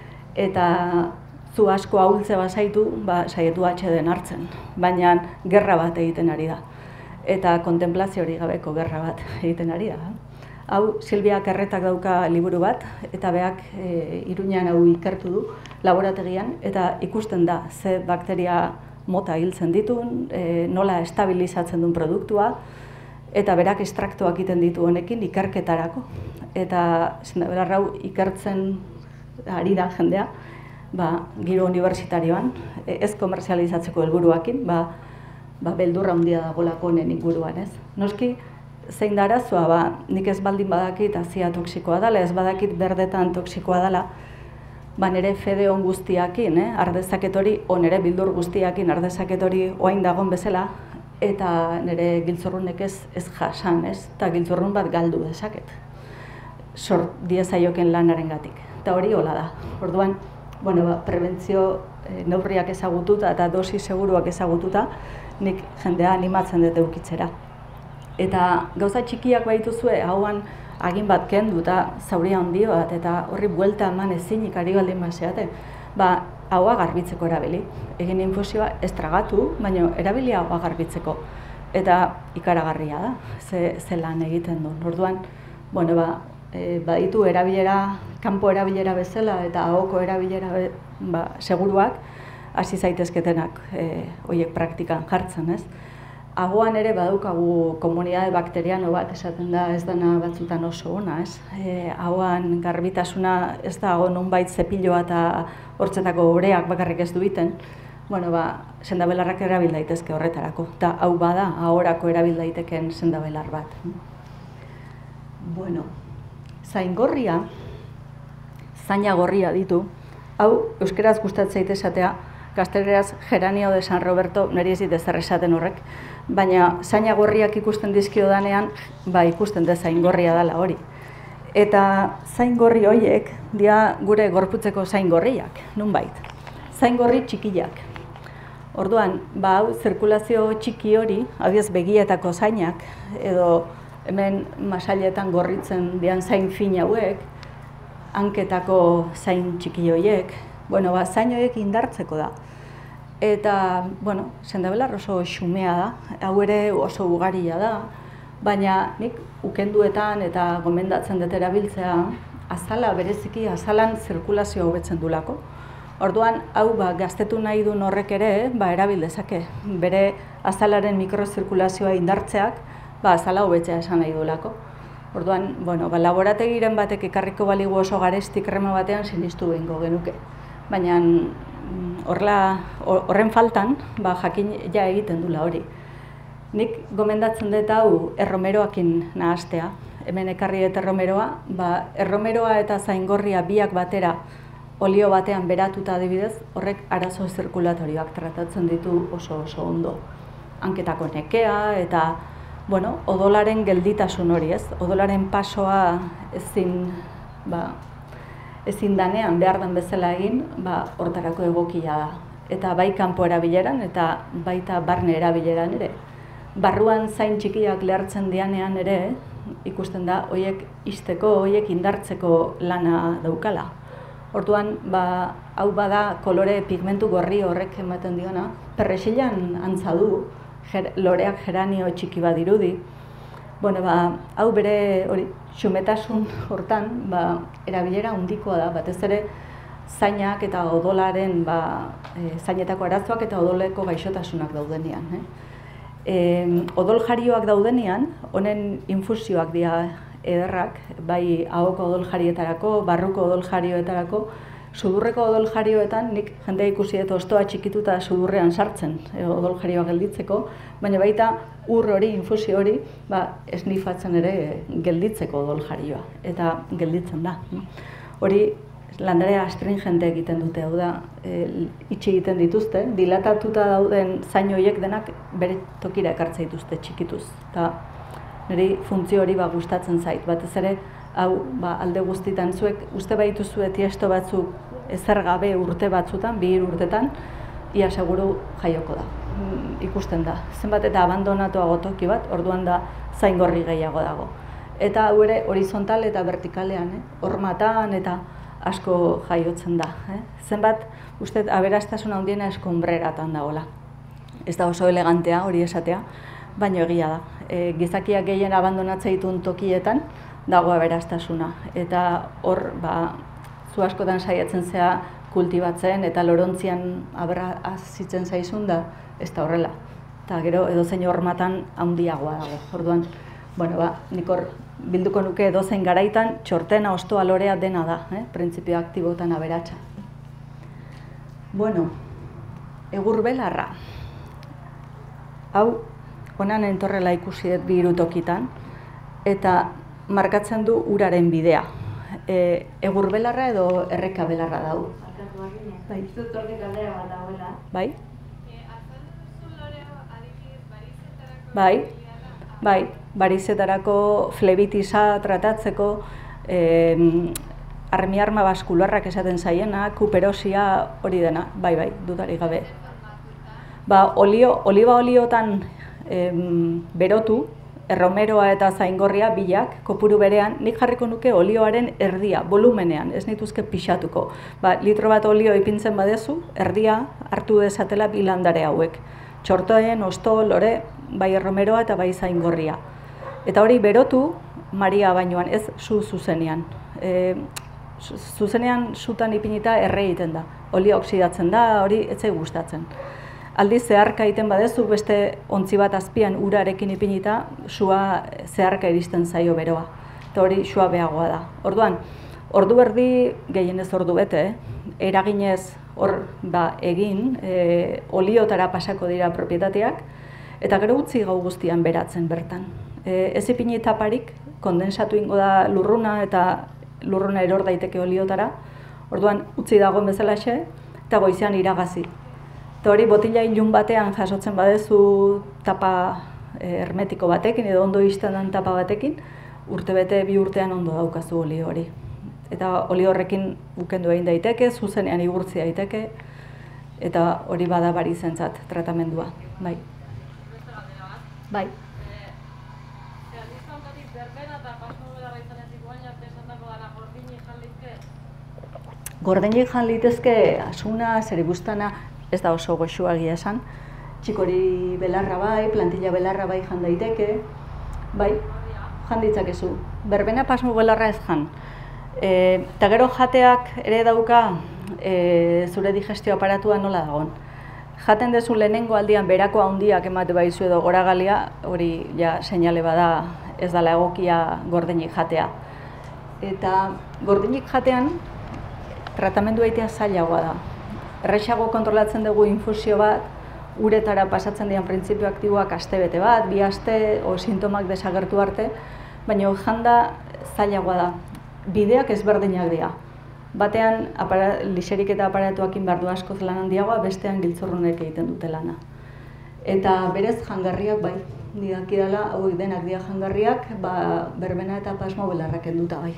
S1: Eta zu asko ahultze bazaitu, saietu atxeden hartzen, baina gerra bat egiten ari da. Eta kontemplazio hori gabeko gerra bat egiten ari da. Hau, Silvia Kerretak dauka liburu bat, eta beak Iruñan hau ikertu du, laborategian, eta ikusten da, ze bakteria mota hiltzen dituen, nola estabilizatzen duen produktua, eta berak estraktoak egiten ditu honekin ikerketarako. Eta belarra hau ikertzen ari da jendea, giro unibertsitarioan, ez komerzializatzeko helburuakin, beldurra handia dagolako honen inguruan, ez? Noski, zein da arazoa, nik ez baldin badakit azia toksikoa dela, ez badakit berdetan toksikoa dela, nire fede on guztiakin, ardezaket hori, nire bildur guztiakin ardezaket hori oain dagoen bezala, eta nire giltzurrunek ez jasan, eta giltzurrun bat galdu dezaket. Sort diezaioken lanaren gatik. Eta hori hola da. Orduan, prebentzio neurriak ezagututa eta dosi seguruak ezagututa, nik jendea animatzen dut eukitzera. Eta gauza txikiak baituzue, hauan agin bat kendu eta zauria handi bat, eta horri buelta eman ezinik ari baldin baseate, haua garbitzeko erabili. Egin infusioa ez tragatu, baina erabili haua garbitzeko. Eta ikaragarria da, ze lan egiten du. Orduan, baditu erabilera, kanpo erabilera bezala eta ahoko erabilera seguruak, hasi zaitezketenak horiek praktikan jartzen, ez? Ahoan ere badaukagu komunitate bakteriano bat esaten da ez dana batzutan oso ona, ez? Ahoan garbitasuna ez dago nonbait zepiloa eta hortzetako oreak bakarrik ez du egiten, sendabelarrak erabil daitezke horretarako. Eta hau bada, ahorako erabil daiteken sendabelar bat. Zaingorria, zaina gorria ditu, hau euskeraz gustatzen zait esatea, gazteleraz Geranio de San Roberto, niri ez dit ezer esaten horrek, baina zaina gorriak ikusten dizkio danean, ikusten da zaingorria dela hori. Eta zaingorri horiek, dia gure gorputzeko zaingorriak, nunbait. Zaingorri txikiak. Orduan, hau zirkulazio txiki hori, hau begietako zainak, edo hemen masailetan gorritzen dian zain fin hauek, hanketako zain txiki horiek, bueno, zain horiek indartzeko da. Eta, bueno, sendabelar oso xumea da, hau ere oso ugaria da, baina nik ukenduetan eta gomendatzen dut erabiltzea azala bereziki, azalan zirkulazioa hobetzen dulako. Orduan, hau gaztetu nahi duen horrek ere, erabil dezake. Bere azalaren mikrozirkulazioa indartzeak, azala hobetzea esan nahi dulako. Orduan, laborategiren batek ekarriko baligu oso garesti krema batean sinistu behingo genuke. Baina horren faltan, jakin ja egiten dula hori. Nik gomendatzen dut hau erromeroakin nahastea. Hemen ekarri dut erromeroa, erromeroa eta zaingorria biak batera olio batean beratuta adibidez, horrek arazo zirkulatorioak tratatzen ditu oso ondo. Hanketako nekea eta odolaren gelditasun hori, ez? Odolaren pasoa ezin danean behar den bezala egin, hortarako egokia da. Eta bai kanpo erabileran eta baita barne erabileran ere. Barruan zain txikiak lehartzen dianean ere, ikusten da, horiek izteko, horiek indartzeko lana daukala. Orduan, hau bada kolore pigmentu gorri horrek ematen diona, perresilan antza du, loreak geranio txiki bat dirudi. Hau bere xumetasun hortan erabilera handikoa da, batez ere zainak eta odolaren, zainetako arazoak eta odoleko gaixotasunak daudenean. Odol jarioak daudenean, honen infusioak dira ederrak, bai ahoko odol jarietarako, barruko odol jarioetarako, sudurreko odol jarioetan, nik jendea ikusi dut ostoa txikituta sudurrean sartzen odol jarioa gelditzeko, baina baita ur hori, infusio hori, esnifatzen ere gelditzeko odol jarioa, eta gelditzen da. Hori landarea astringente egiten dute, hau da, itxi egiten dituzte, dilatatuta dauden zain horiek denak bere tokira ekartza dituzte txikituz. Eta niri funtzio hori gustatzen zait, batez ere, hau alde guztitan zuek, uste baituzue tiesto batzuk ezer gabe urte batzutan, 2 urtetan, ia seguru jaioko da, ikusten da. Zenbat eta abandonatuago toki bat, orduan da zaingorri gehiago dago. Eta hau ere horizontal eta vertikalean, hormatan eta asko jaiotzen da. Zenbat, uste, aberastasuna handiena eskonbreratan dagoela. Ez da oso elegantea hori esatea, baina egia da. Gizakiak gehien abandonatzea ditun tokietan dago aberastasuna. Eta hor, zu askotan saiatzen zea kultibatzen eta lorontzian azitzen zaizun da, ez da horrela. Eta gero edozein hormatan handiagoa dago. Orduan, nik hor bilduko nuke edozein garaitan txortena, ostoa, lorea dena da, printzipio aktibotan aberatsa. Egur belarra. Hau, honan entorrela ikusi dut 2 tokitan, eta markatzen du uraren bidea. Egur belarra edo erreka belarra dau. Bai. Bai? Bai, barizetarako, flebitisa tratatzeko, armiarma baskularrak esaten zaiena, kuperosia hori dena, bai, dudarik gabe. Oliba oliotan berotu, erromeroa eta zaingorria bilak, kopuru berean, nik jarriko nuke olioaren erdia, volumenean, ez nituzke pixatuko. Litro bat olio ipintzen badezu, erdia hartu dezatela 2 landare hauek. Txortoen, osto, lore, bai erromeroa eta bai zaingorria. Eta hori berotu, Maria bainoan, ez zuzenean. Zuzenean sutan ipinita erre egiten da. Olio oksidatzen da, hori ez zait gustatzen. Aldiz zeharka egiten badezu, beste ontzi bat azpian urarekin ipinita, sua zeharka iristen zaio beroa. Eta hori sua behagoa da. Orduan, ordu erdi, gehienez ordu bete, eraginez hor egin, oliotara pasako dira propietateak, eta gero utzi gau guztian beratzen bertan. Ez ipini taparik, kondensatu ingo da lurruna eta lurruna eror daiteke oliotara, orduan utzi dagoen bezalaxe, eta goizean iragazi. Eta hori botila ilun batean jasotzen badezu tapa hermetiko batekin edo ondo izten den tapa batekin, urtebete 2 urtean ondo daukazu olio hori. Eta olio horrekin ukendu egin daiteke, zuzenean igurtzi daiteke, eta hori bada barizentzat tratamendua. Bai.
S3: honetatik berbena eta pasmo belarra izanetik guain arte esandako dana gordinik jan litezke?
S1: Gordinik jan litezke, asuna, zeribustana, ez da oso goxua egia esan. Txikori belarra bai, plantilla belarra bai jan daiteke, bai, jan ditzakezu. Berbena pasmo belarra ez jan. Eta gero jateak ere dauka zure digestio aparatua nola dagon. Jaten dezu lehenengo aldian berako handiak emate baizu edo goragalia, hori ja seinale bada ez dela egokia gordinik jatea. Eta gordinik jatean tratamendu egitea zailagoa da. Erraixago kontrolatzen dugu infusio bat, uretara pasatzen dian printzipio aktiboak astebete bat, 2 aste o sintomak desagertu arte, baina janda zailagoa da. Bideak ezberdinak dira. Batean lixeriketa aparatuakin behar du askoz lan handiagoa, bestean giltzurrunek egiten dute lana. Eta berez jangarriak bai, didakidala, hauek denak dira jangarriak, berbena eta pasmo belarrak enduta bai.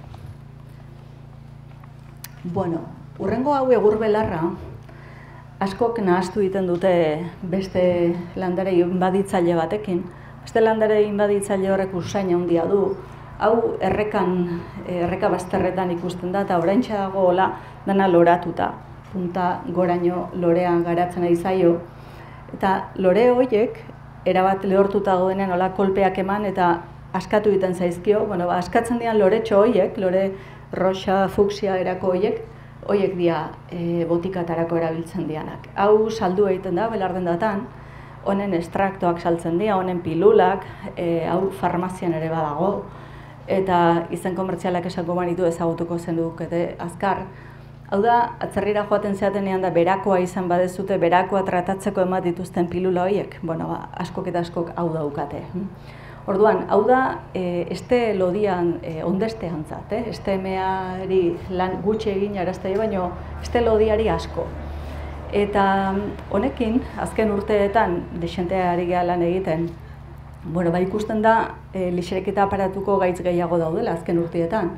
S1: Bueno, hurrengo hau egur belarra, askok nahaztu egiten dute beste landare inbaditzaile batekin. Beste landare inbaditzaile horrek usaina handia du. Hau erreka bazterretan ikusten da eta oraintxe dago hola dana loratuta. Punta goraino lorean garatzen ari zaio. Eta lore horiek erabat lehortuta godenean hola kolpeak eman eta askatu egiten zaizkio. Askatzen dian loretxo horiek, lore roxa, fuksia erako horiek dira botikatarako erabiltzen dianak. Hau saldu egiten da belarden datan, honen estraktoak saltzen dira, honen pilulak, hau farmazian ere badago. Eta izen komertzialak esango banitu ezagutuko zenukete azkar. Hau da, atzerrira joaten zeatenean da berakoa izan badezute, berakoa tratatzeko emat dituzten pilula horiek. Askok eta askok hau daukate. Orduan, hau da, este lodian ondestean zat, este emeari lan gutxi egin araztei, baino este lodiari asko. Eta honekin, azken urteetan, desenteari geha lan egiten, ikusten da, lixereketa aparatuko gaitz gehiago daudela azken urteetan.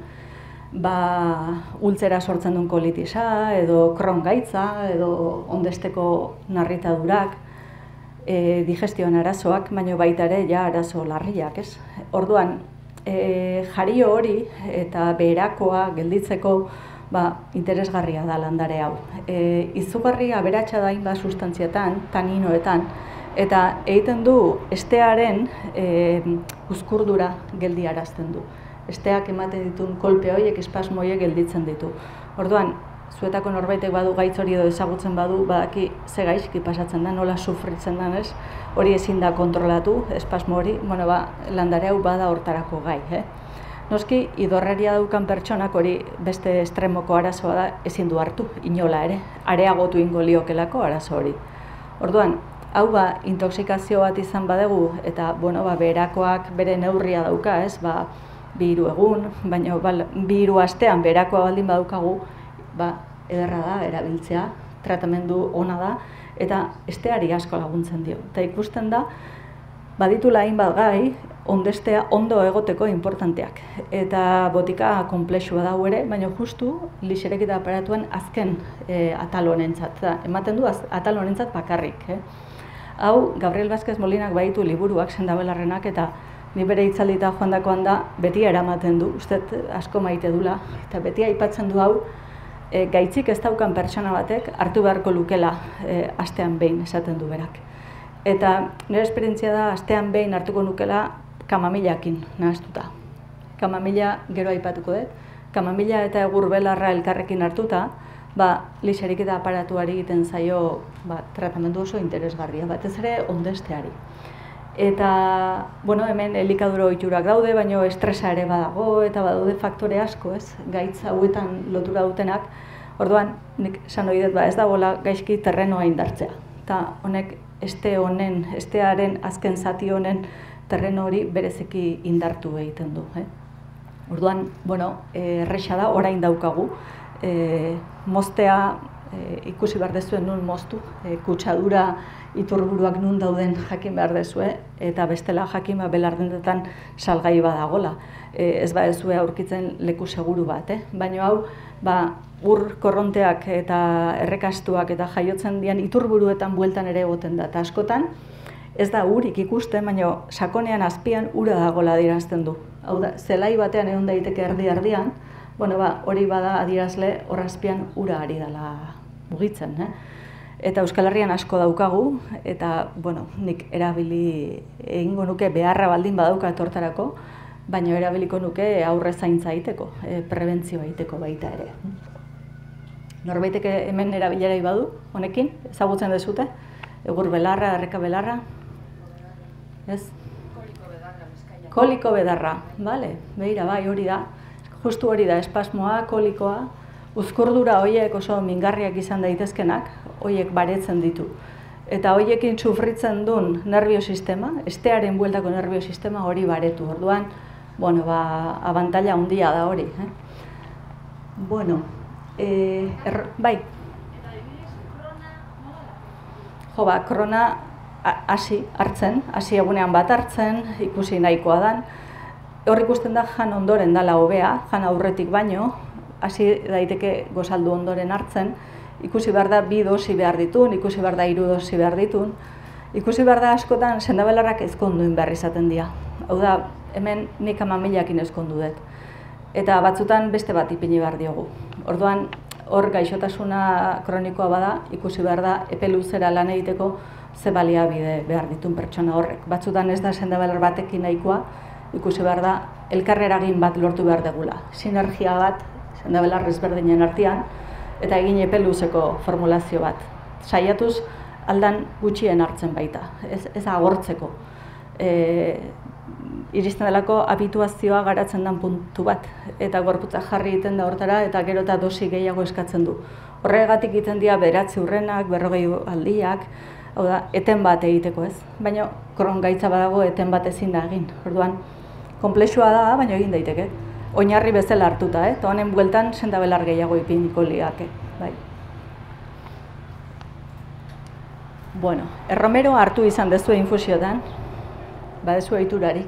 S1: Ultzera sortzen duen kolitisa, edo kron gaitza, edo ondesteko narritadurak, digestioan arazoak, baina baita ere ja arazo larriak, ez? Orduan, jario hori eta beherakoa gelditzeko interesgarria da landare hau. Izugarria aberatsa da hainbat sustantzietan, taninoetan, eta egiten du estearen uzkurdura geldiarazten du. Esteak ematen dituen kolpe horiek, espasmo horiek gelditzen ditu. Orduan, zuetako norbaitek badu gaitz hori edo ezagutzen badu, badaki ze gaizki pasatzen da, nola sufritzen da, ez? Hori ezin da kontrolatu, espasmo hori, landare hau bada hortarako gai. Noski, idorreria daukan pertsonak hori beste estremoko arazoa da ezin du hartu, inola ere, areagotu ingo liokelako arazo hori. Orduan, hau intoxikazio bat izan badegu eta berakoak bere neurria dauka, ez? 2 egun, baina 2 astean berakoa baldin badaukagu, ederra da erabiltzea, tratamendu ona da, eta esteari asko laguntzen dio. Eta ikusten da, baditula hainbat gai, ondestea ondo egoteko importanteak. Eta botika konplexua da ere, baina justu lixereketa aparatuan azken atal honentzat. Ematen du atal honentzat bakarrik. Hau, Gabriel Vázquez Molinak baditu liburuak sendabelarrenak eta ni bere hitzaldita joandakoan da beti eramaten du, uste asko maite dula, eta beti aipatzen du hau, gaitzik ez daukan pertsona batek hartu beharko lukela astean behin esaten du berak. Eta nire esperientzia da astean behin hartuko nukela kamamilakin nahaztuta. Kamamila gero aipatuko dut, kamamila eta egur belarra elkarrekin hartuta, lixeriketa aparatuari egiten zaio tratamendu oso interesgarria, batez ere ondesteari. Eta, hemen elikadura ohiturak daude, baina estresa ere badago, eta badaude faktore asko, ez? Gaitz hauetan lotura dutenak. Orduan, nik esan ohi dut, ez dagoela gaizki terrenoa indartzea. Eta honek estearen azken zati honen terreno hori bereziki indartu egiten du. Orduan, erresa da, orain daukagu. Moztea ikusi behar dezuen nun moztu, kutsadura iturburuak nun dauden jakin behar dezue, eta bestela jakin belardendetan salgai badagola. Ez badezue aurkitzen leku seguru bat, baina hau, ur korronteak eta errekastuak eta jaiotzen dian iturburuetan bueltan ere egoten da. Eta askotan, ez da urik ikusten, baina sakonean azpian ura dagoela adierazten du. Hau da, zelai batean egon daiteke erdi-erdian, hori bada adierazle hor azpian ura ari dela mugitzen. Eta Euskal Herrian asko daukagu, eta nik erabili egingo nuke beharra baldin badauka etortarako, baina erabiliko nuke aurre zaintza egiteko, prebentzioa egiteko baita ere. Norbaiteke hemen erabilerai badu, honekin, ezagutzen dezute? Egur belarra, erreka belarra? Ez?
S3: Koliko bedarra, Bizkaian.
S1: Koliko bedarra, bale, begira, bai, hori da. Justu hori da, espasmoa, kolikoa, uzkurdura horiek oso mingarriak izan daitezkenak, horiek baretzen ditu. Eta horiekin sufritzen duen nerviosistema, estearen bueltako nerviosistema hori baretu. Orduan, abantaila handia da hori. Bai.
S3: Eta adibidez, krona,
S1: Krona hasi egunean bat hartzen, ikusi nahikoa dan. Hor ikusten da jan ondoren dala hobea, jan aurretik baino, hasi daiteke gozaldu ondoren hartzen, ikusi behar da 2 dosi behar ditun, ikusi behar da 3 dosi behar ditun, ikusi behar da askotan sendabelarrak ezkonduin behar izaten dira. Hau da, hemen nik 10.000ekin ezkondu dut. Eta batzutan beste bat ipini behar diogu. Orduan, hor gaixotasuna kronikoa bada, ikusi behar da epe luzera lan egiteko ze baliabide behar ditun pertsona horrek. Batzutan ez da sendabelar batekin nahikoa, ikusi behar da elkarreragin bat lortu behar degula. Sinergia bat, sendabelar ezberdinen artean, eta egin epe luzeko formulazio bat. Saiatuz aldan gutxien hartzen baita, ez agortzeko. Iristen delako habituazioa garatzen den puntu bat, eta gorputza jarri egiten da hortara, eta gero eta dosi gehiago eskatzen du. Horregatik egiten dira 9 urrenak, 40 aldiak, hau da, eten bat egiteko ez. Baina kron gaitza badago eten bat ezin da egin. Orduan, konplexua da, baina egin daiteke. Oinarri bezala hartuta, eta honen bueltan sendabelar gehiago ipiniko liake. Bai. Erromero hartu izan dezue infusiotan, badezu ohiturarik.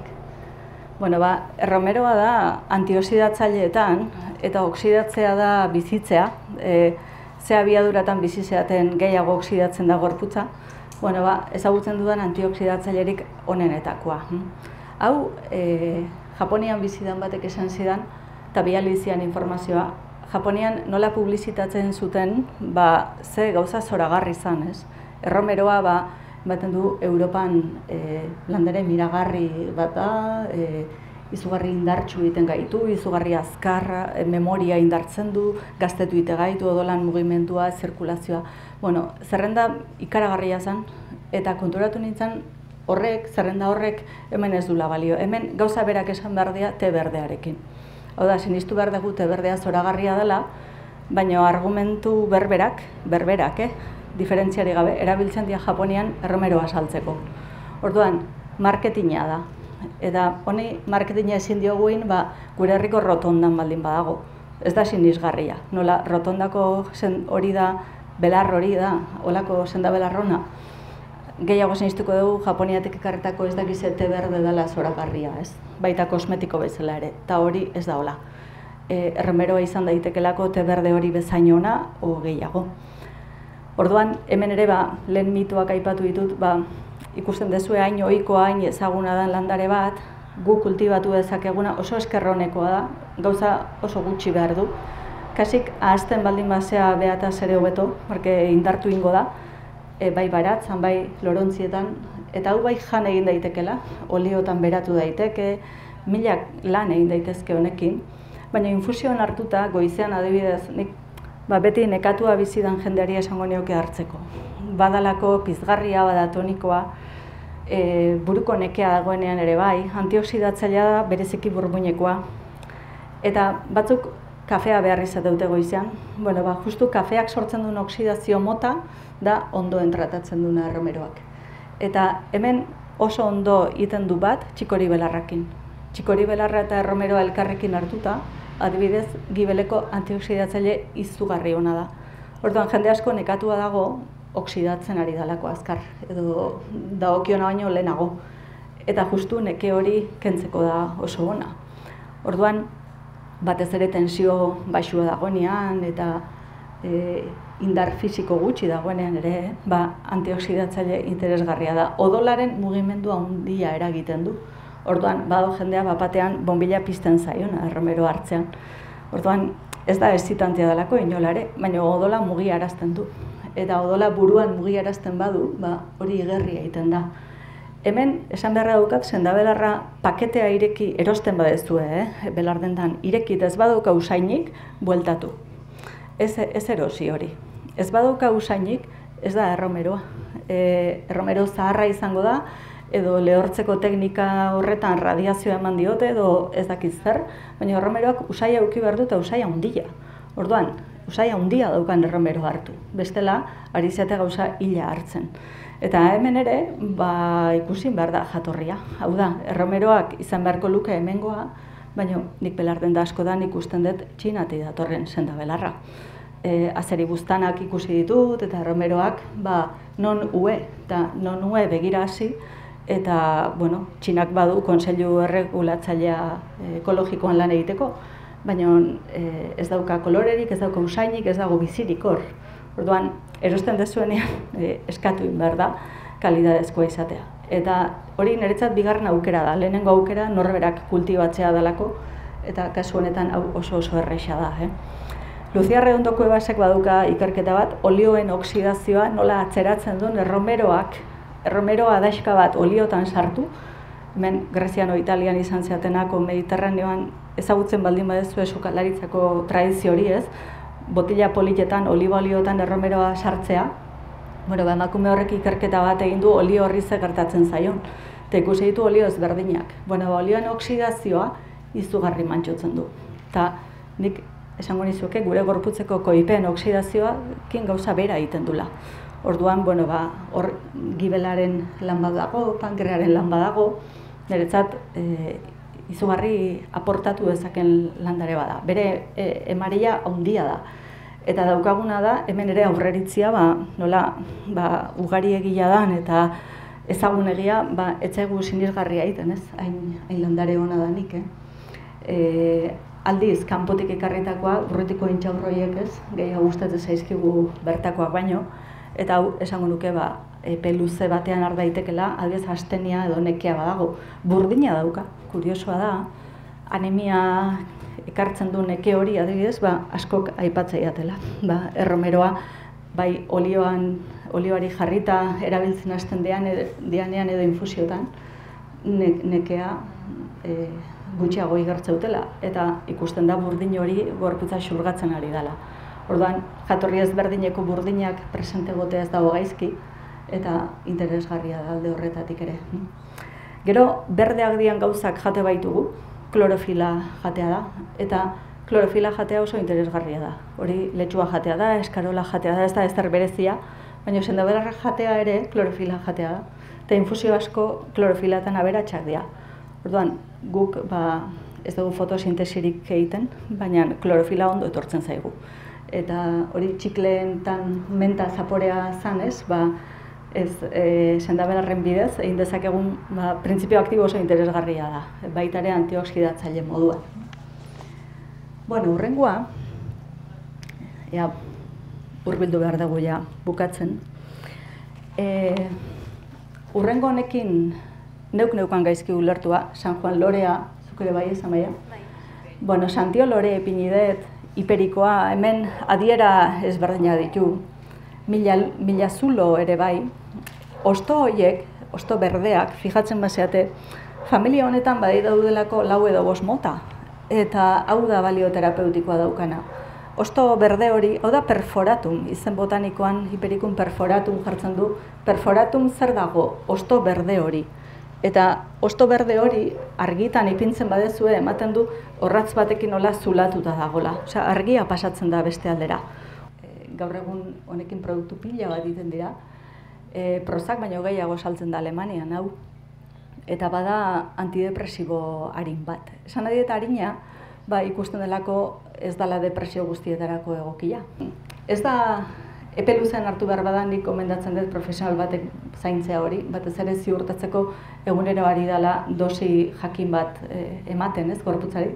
S1: Erromeroa da antioxidatzaileetan, eta oxidatzea da bizitzea, ze abiaduratan bizizeaten gehiago oxidatzen da gorputza, ezagutzen dudan antioxidatzailerik onenetakoa. Hau, Japonian bizidan batek esan zidan, eta bializian informazioa, Japonian nola publizitatzen zuten, ze gauza zoragarri izan, ez? Erromeroa, baten du Europan landare miragarri bat da, izugarri indartsu egiten gaitu, izugarri azkarra, memoria indartzen du, gaztetu egite gaitu, odolan mugimendua, zirkulazioa. Zerrenda ikaragarria zen, eta konturatu nintzen zerrenda horrek hemen ez dula balio. Hemen gauza berak esan behar dira te berdearekin. Hau da, sinistu behar dugu te berdea zoragarria dela, baina argumentu berberak, diferentziari gabe, erabiltzen dira Japonian erromeroa saltzeko. Orduan, marketinga da. Eta honi marketinga ezin dioguin, gure herriko rotondan baldin badago. Ez da sinisgarria. Nola, rotondako hori da, belar hori da, olako sendabelarrona. Gehiago sinistuko dugu, Japoniatik ekarretako ez dakize te berde dela zoragarria, ez? Baita kosmetiko bezala ere, eta hori ez da hola. Erromeroa izan daitekelako te berde hori bezain ona, o gehiago. Orduan, hemen ere, lehen mitoak aipatu ditut, ikusten dezue hain ohikoa, hain ezaguna den landare bat, gu kultibatu dezakeguna oso eskerronekoa da, gauza oso gutxi behar du. Kasik, ahazten baldin bazea behataz ere hobeto, porque indartu ingo da, bai baratzan, bai lorontzietan, eta hau bai jan egin daitekela, oliotan beratu daiteke, milak lan egin daitezke honekin, baina infusioan hartuta, goizean adibidez, nik beti nekatua bizidan jendeari esango nioke hartzeko. Badalako pizgarria, badatonikoa, buruko nekea dagoenean ere bai, antioxidatzailea da bereziki burmuinekoa. Eta batzuk kafea behar izate dute goizean. Justu kafeak sortzen duen oksidazio mota da ondoen tratatzen duen erromeroak. Eta hemen oso ondo egiten du bat txikori belarrakin. Txikori belarra eta erromeroa elkarrekin hartuta, adibidez, gibeleko antioxidatzaile izugarri ona da. Orduan, jende asko nekatua dago, oksidatzen ari dalako azkar, edo dagokiona baino lehenago. Eta justu neke hori kentzeko da oso ona. Orduan, batez ere tensio baxua dagoenean, eta indar fisiko gutxi dagoenean ere, antioxidatzaile interesgarria da. Odolaren mugimendua handia eragiten du. Orduan, badago jendea batean bonbila pizten zaion, erromero hartzean. Orduan, ez da ezitantea delako inolare, baina odola mugiarazten du. Eta odola buruan mugiarazten badu, hori igerria egiten da. Hemen, esan beharra daukat, sendabelarra paketea ireki erosten badezue, belardendan irekit ez badauka usainik, bueltatu. Ez erosi hori. Ez badauka usainik, ez da erromeroa. Erromero zaharra izango da, edo lehortzeko teknika horretan radiazioa eman diote, edo ez dakiz zer, baina erromeroak usaia eduki behar du eta usaia handia. Orduan, usaia handia daukan erromero hartu. Bestela, ari zate gauza hila hartzen. Eta hemen ere, ikusi behar da jatorria. Hau da, erromeroak izan beharko luke hemengoa, baina nik belardenda askotan ikusten dut Txinatik datorren sendabelarra. Azeri buztanak ikusi ditut eta erromeroak non ue eta non ue begira hasi, eta Txinak badu kontseilu erregulatzailea ekologikoan lan egiteko, baina ez dauka kolorerik, ez dauka usainik, ez dago bizirik hor. Orduan, erosten dezuenean eskatu behar da kalidadezkoa izatea. Eta hori niretzat bigarren aukera da, lehenengo aukera norberak kultibatzea dalako, eta kasu honetan hau oso erresa da. Lucia Redondoko ebasek baduka ikerketa bat, olioen oksidazioa nola atzeratzen duen erromeroa adaxka bat oliotan sartu, hemen Greziano Italian izan zeatenako Mediterraneoan ezagutzen baldin badezu sukaldaritzako tradizio hori ez, botila politetan, oliba oliotan erromeroa sartzea, emakume horrek ikerketa bat egin du olio horri ze gertatzen zaion. Eta ikusi ditu olio ezberdinak. Olioen oksidazioa izugarri mantxotzen du. Eta nik esango nizuke gure gorputzeko koipeen oksidazioa gauza bera egiten dula. Orduan, hor gibelaren lan badago, pankrearen lan badago, niretzat izugarri aportatu dezaken landare bada. Bere emaria handia da. Eta daukaguna da, hemen ere aurreritzia, nola ugari egia dan eta ezagun egia, etzaigu sinisgarria egiten, ez? Hain landare hona da nik, Aldiz, kanpotik ekarritakoa, urretiko intxaurroiek ez, gehiago gustatzen zaizkigu bertakoak baino, eta hau esango nuke epe luze batean har daitekela, adibidez astenia edo nekea badago. Burdina dauka, kuriosoa da, anemia ekartzen du neke hori adibidez, askok aipatzea dela. Erromeroa, bai olioari jarrita erabiltzen hasten dianean edo infusiotan, nekea gutxiago igertzeutela, eta ikusten da burdin hori gorputza xurgatzen ari dela. Orduan, jatorri ezberdineko burdinak presente egotea ez dago gaizki, eta interesgarria da alde horretatik ere. Gero, berdeak dian gauzak jate baitugu, klorofila jatea da, eta klorofila jatea oso interesgarria da. Hori letxua jatea da, eskarola jatea da, ez da ezer berezia, baina sendabelarra jatea ere klorofila jatea da, eta infusio asko klorofilatan aberatsak dira. Orduan, guk ez dugu fotosintesirik egiten, baina klorofila ondo etortzen zaigu. Eta hori txikleentan menta zaporea zanez, sendabelarren bidez, egin dezakegun printzipio aktibo oso interesgarria da, baita ere antioxidatzaile moduan. Hurrengoa, hurbildu behar dugu bukatzen. Hurrengo honekin neukan gaizki ulertua, San Juan Lorea, zuk ere bai esan baina? Santio Lore epinidet, hiperikoa, hemen adiera ezberdina ditu, mila zulo ere bai, osto horiek, osto berdeak, fijatzen bazeate, familia honetan badai daudelako 4 edo 5 mota, eta hau da balioterapeutikoa daukana. Osto berde hori, hau da perforatum, izen botanikoan hiperikun perforatum jartzen du, perforatum zer dago, osto berde hori. Eta osto berde hori argitan ipintzen badezue ematen du orratz batekin nola zulatuta dagola. Osea, argia pasatzen da beste aldera. Gaur egun honekin produktu pila bat egiten dira. Prozac baino gehiago saltzen da Alemanian, hau. Eta bada antidepresibo arin bat. Esan nahi eta arina, ikusten delako ez dela depresio guztietarako egokia. Ez da epe luzean hartu behar badan nik komendatzen dut profesional batek zaintzea hori, batez ere ziurtatzeko egunero ari dela dosi jakin bat ematen, ez, gorputzari.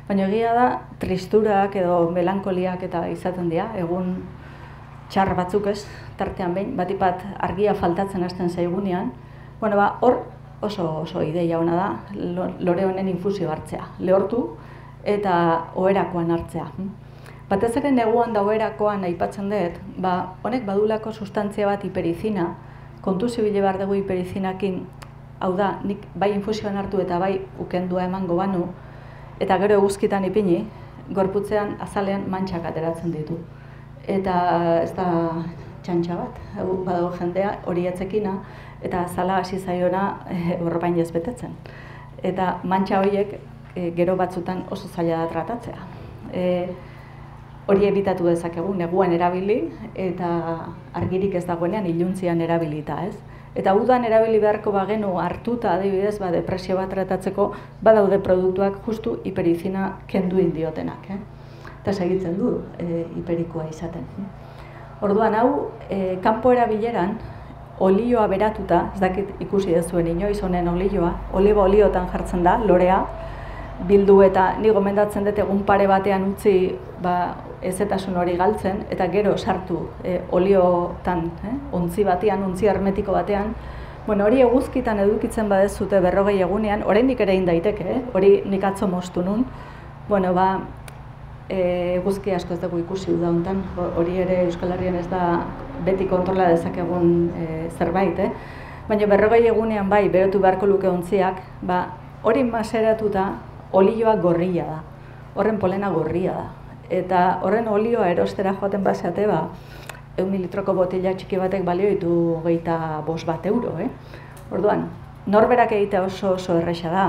S1: Baina egia da, tristurak edo melankoliak eta izaten dira, egun txar batzuk ez, tartean behin, batipat argia faltatzen hasten zaigunean, hor oso ideia ona da, lore honen infusio hartzea, lehortu eta oherakoan hartzea. Batez ere neguan da oherakoan aipatzen dut, honek badulako sustantzia bat hiperizina, kontu zibile behar dugu hiperizinakin, hau da, nik bai infusioan hartu eta bai ukendua emango banu, eta gero eguzkitan ipini, gorputzean azalean mantxak ateratzen ditu. Eta ez da txantxa bat, badago jendea hori etzekina, eta azala hasi zaiona horrepain ez betetzen. Eta mantxa horiek gero batzutan oso zaila da tratatzea. Hori ebitatu dezakegu, neguan erabili, eta argirik ez dagoenean iluntzian erabilita, ez? Eta udan erabili beharko bagenu hartuta adibidez, depresio bat tratatzeko, badaude produktuak justu hiperizina kendu indiotenak, eta segitzen du hiperikoa izaten. Orduan hau, kanpo erabileran, olioa beratuta, ez dakit ikusi dezuen inoiz honen olioa, oliba oliotan jartzen da, lorea, bildu eta ni gomendatzen dut egun pare batean utzi ezetasun hori galtzen, eta gero sartu oliotan, ontzi batean, ontzi hermetiko batean. Hori eguzkitan edukitzen badezute 40 egunean, oraindik ere egin daiteke, hori nik atzo moztu nun, eguzki asko ez dugu ikusi uda hontan, hori ere Euskal Herrian ez da beti kontrola dezakegun zerbait, baina 40 egunean bai, berotu beharko luke ontziak, hori maseratuta olioa gorria da, horren polena gorria da. Eta horren olioa erostera joaten bazeate, 1 mililitroko botila txiki batek balio ditu 25 euro. Orduan, norberak egitea oso erresa da,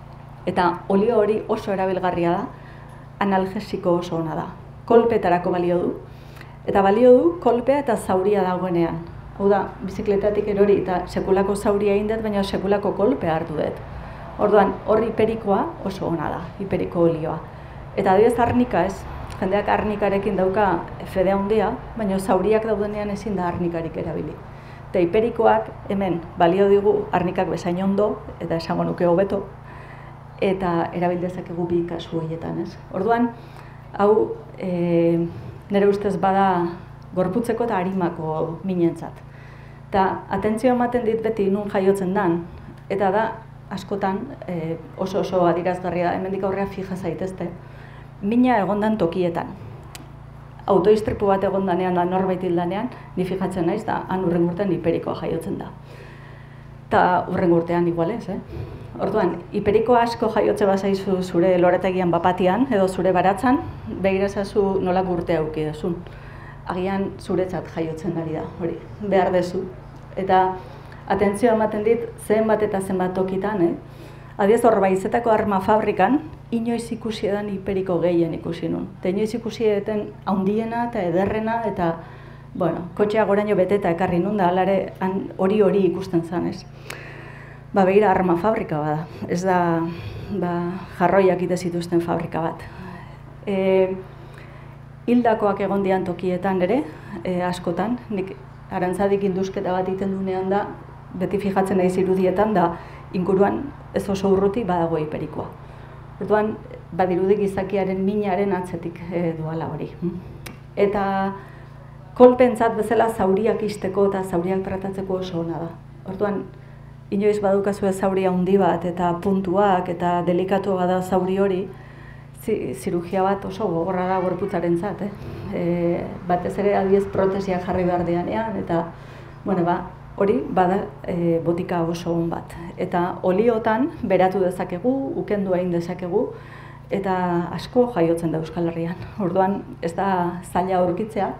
S1: eta olio hori oso erabilgarria da, analgesiko oso ona da. Kolpeetarako balio du, eta balio du kolpea eta zauria dagoenean. Hau da, bizikletatik erori eta sekulako zauria egin dut, baina sekulako kolpea hartu dut. Orduan, hor hiperikoa oso ona da, hiperiko olioa. Eta adibidez arnika ez, jendeak arnikarekin dauka fede handia, baina zauriak daudenean ezin da arnikarik erabili. Eta hiperikoak hemen balio digu arnikak bezain ondo, eta esango nuke hobeto, eta erabil dezakegu bi kasu horietan ez. Orduan, hau nire ustez bada gorputzeko eta arimako minentzat. Eta atentzioa ematen dit beti nun jaiotzen dan, eta da askotan oso adierazgarria da, hemendik aurrea fija zaitezte, mina egondan tokietan. Autoistripu bat egondanean da norbait hildanean, ni fijatzen naiz da han hurrengo urtean hiperikoa jaiotzen da. Eta hurrengo urtean igualez, Orduan, hiperiko asko jaiotze bazaizu zure loretegian bapatian edo zure baratzan, begirazazu nolak urtea auki dezun. Agian zuretzat jaiotzen ari da, hori, behar dezu. Eta atentzioa ematen dit zenbat eta zenbat tokitan, Adiez hor baizetako arma fabrikan, inoiz ikusi edan hiperiko gehien ikusi nun. Eta inoiz ikusi eden handiena eta ederrena eta, kotxea goraino beteta ekarri nun da, alare hori ikusten zan, ez. Begira arma fabrika bada, ez da jarroiak ite zituzten fabrika bat. Hildakoak egon dian tokietan ere, askotan, nik arantzadik induzketa bat iten dunean da, beti fijatzen naiz irudietan da, inguruan ez oso urruti badago hiperikoa. Orduan, badirudik gizakiaren minaren atzetik duala hori. Eta kolpentzat bezala zauriak izteko eta zauriak tratatzeko oso ona da. Orduan, inoiz badukazue zauria handi bat eta puntuak eta delikatua da zauri hori, zirugia bat oso gogorra da gorputzaren zat. Batez ere adiez protesia jarri behar deanean eta hori bada botika oso on bat. Eta oliotan beratu dezakegu, ukendu egin dezakegu eta asko jaiotzen da Euskal Herrian. Orduan ez da zaila aurkitzea.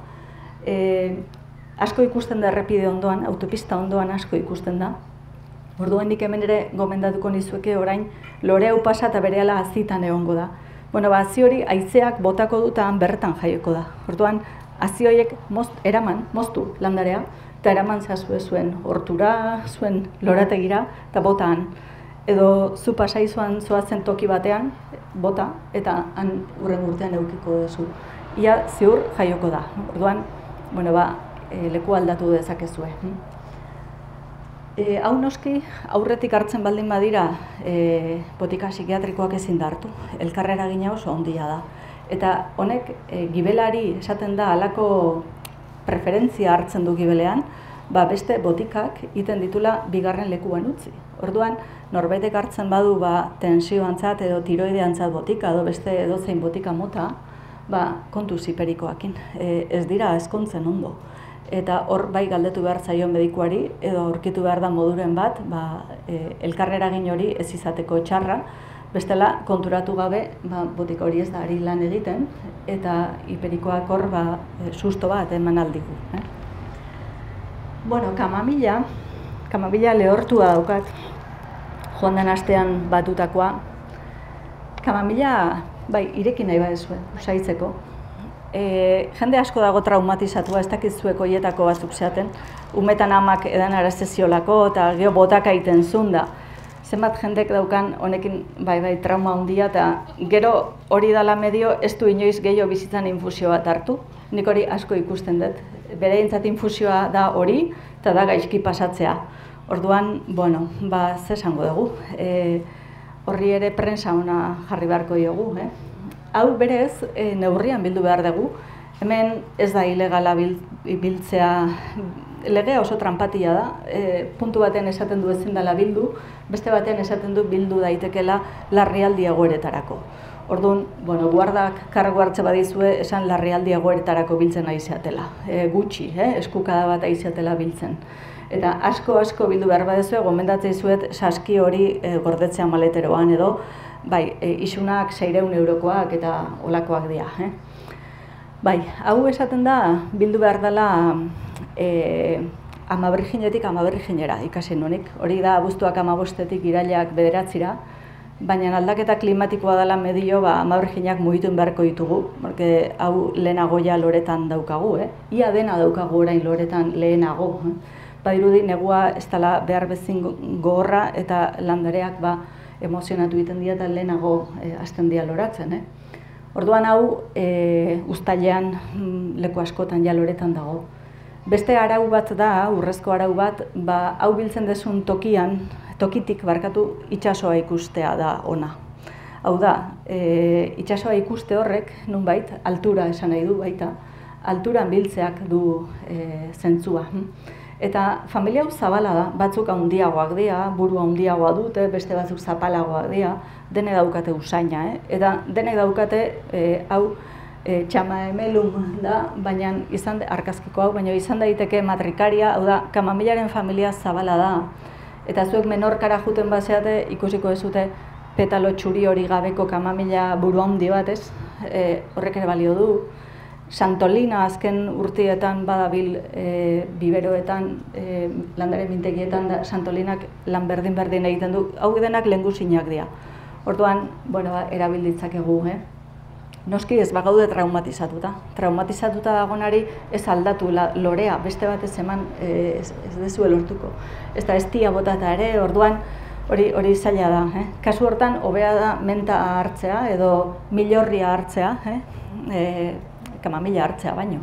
S1: Asko ikusten da errepide ondoan, autopista ondoan asko ikusten da. Orduan nik hemen ere gomendatuko nizueke orain lore hau pasa eta berehala hazitan egongo da. Hazi hori haizeak botako dutan bertan jaioko da. Orduan, hazi horiek moztu landarea, eta eraman zazue zuen hortura, zuen lorategira, eta botan. Edo zu pasaizuan zoazen toki batean, bota, eta han hurren urtean eukiko duzu. Ia ziur jaioko da. Orduan, leku aldatu dezakezue. Hau noski, aurretik hartzen baldin badira, botika psikiatrikoak ezin da hartu. Elkarrera gina oso ondia da. Eta honek, gibelari esaten da halako preferentzia hartzen du gibelean, beste botikak iten ditula bigarren lekuan utzi. Orduan, norbaitek hartzen badu tensioantzat edo tiroideantzat botika edo beste edozein botika mota, kontu ziperikoakin. Ez dira ezkontzen ondo. Eta hor bai galdetu behar zaion medikuari edo aurkitu behar da moduren bat, elkarreragin hori ez izateko txarra, bestela konturatu gabe botika hori ez da ari lan egiten eta hiperikoak hor susto bat eman aldigu. Bueno, kamamila lehortua daukat, joan den astean batutakoa. Kamamila, ireki nahi badezue, usaitzeko. Jende asko dago traumatizatua, ez dakitzueko hietako batzuk zeaten. Umetan amak edan arazeziolako eta geho botaka iten zunda. Zenbat jendek daukan honekin trauma handia eta gero hori dala medio ez du inoiz gehiago bizitzan infusio bat hartu. Nik hori asko ikusten dut. Bereintzat infusioa da hori eta da gaizki pasatzea. Orduan, ze esango dugu. Horri ere prensa ona jarri beharko diogu. Hau berez, neurrian bildu behar dugu. Hemen ez da ilegala biltzea, legea oso tranpatia da. Puntu baten esaten du ezin dela bildu, beste baten esaten du bildu daitekela larrialdi egoeretarako. Orduan, guardak kargu hartze badizue esan larrialdi egoeretarako biltzen ari zeatela. Gutxi, eskukada bat ari zeatela biltzen. Eta asko bildu behar badizue, gomendatzei zuet saski hori gordetzea maleteroan edo, isunak 600 eurokoak eta olakoak dira. Hau esaten da, bildu behar dela Amaberginetik Amaberginera ikasi nunik. Hori da abuztuak 15-etik irailak 9-ra, baina aldaketa klimatikoa dela medio Amaberginak mugitu beharko ditugu, porque hau lehenago ja loretan daukagu, ia dena daukagu orain loretan lehenago. Badirudi negua ez dela behar bezin gogorra eta landareak emozionatu egiten dira eta lehenago hasten dira loratzen. Orduan hau uztailean leku askotan ja loretan dago. Beste arau bat da, urrezko arau bat, hau biltzen dezun tokitik itsasoa ikustea da ona. Hau da, itsasoa ikuste horrek, nunbait, altura esan nahi du baita, alturan biltzeak du zentzua. Eta familia hau zabala da, batzuk handiagoak dira, burua handiagoa dute, beste batzuk zapalagoak dira, dene daukate usaina, eta dene daukate hau txama emelum da, baina arkazkiko hau, baina izan daiteke matrikaria, hau da, kamamilaren familia zabala da, eta zuek menorkara juten bazeate ikusiko ezute petalo txuri hori gabeko kamamila buru handi bat, horrek ere balio du. Santolina azken urtietan badabil biberoetan, landare mintegietan Santolinak lan berdin egiten du, hau denak lehengusinak dira. Orduan, erabilditzakegu. Noski ez bagaude traumatizatuta. Traumatizatuta dagonari ez aldatu lorea, beste bat ez eman ez dezue lortuko. Ez da ez tia botata ere, orduan hori zaila da. Kasu hortan, hobea da menta hartzea edo milorria hartzea, kamamila hartzea baino.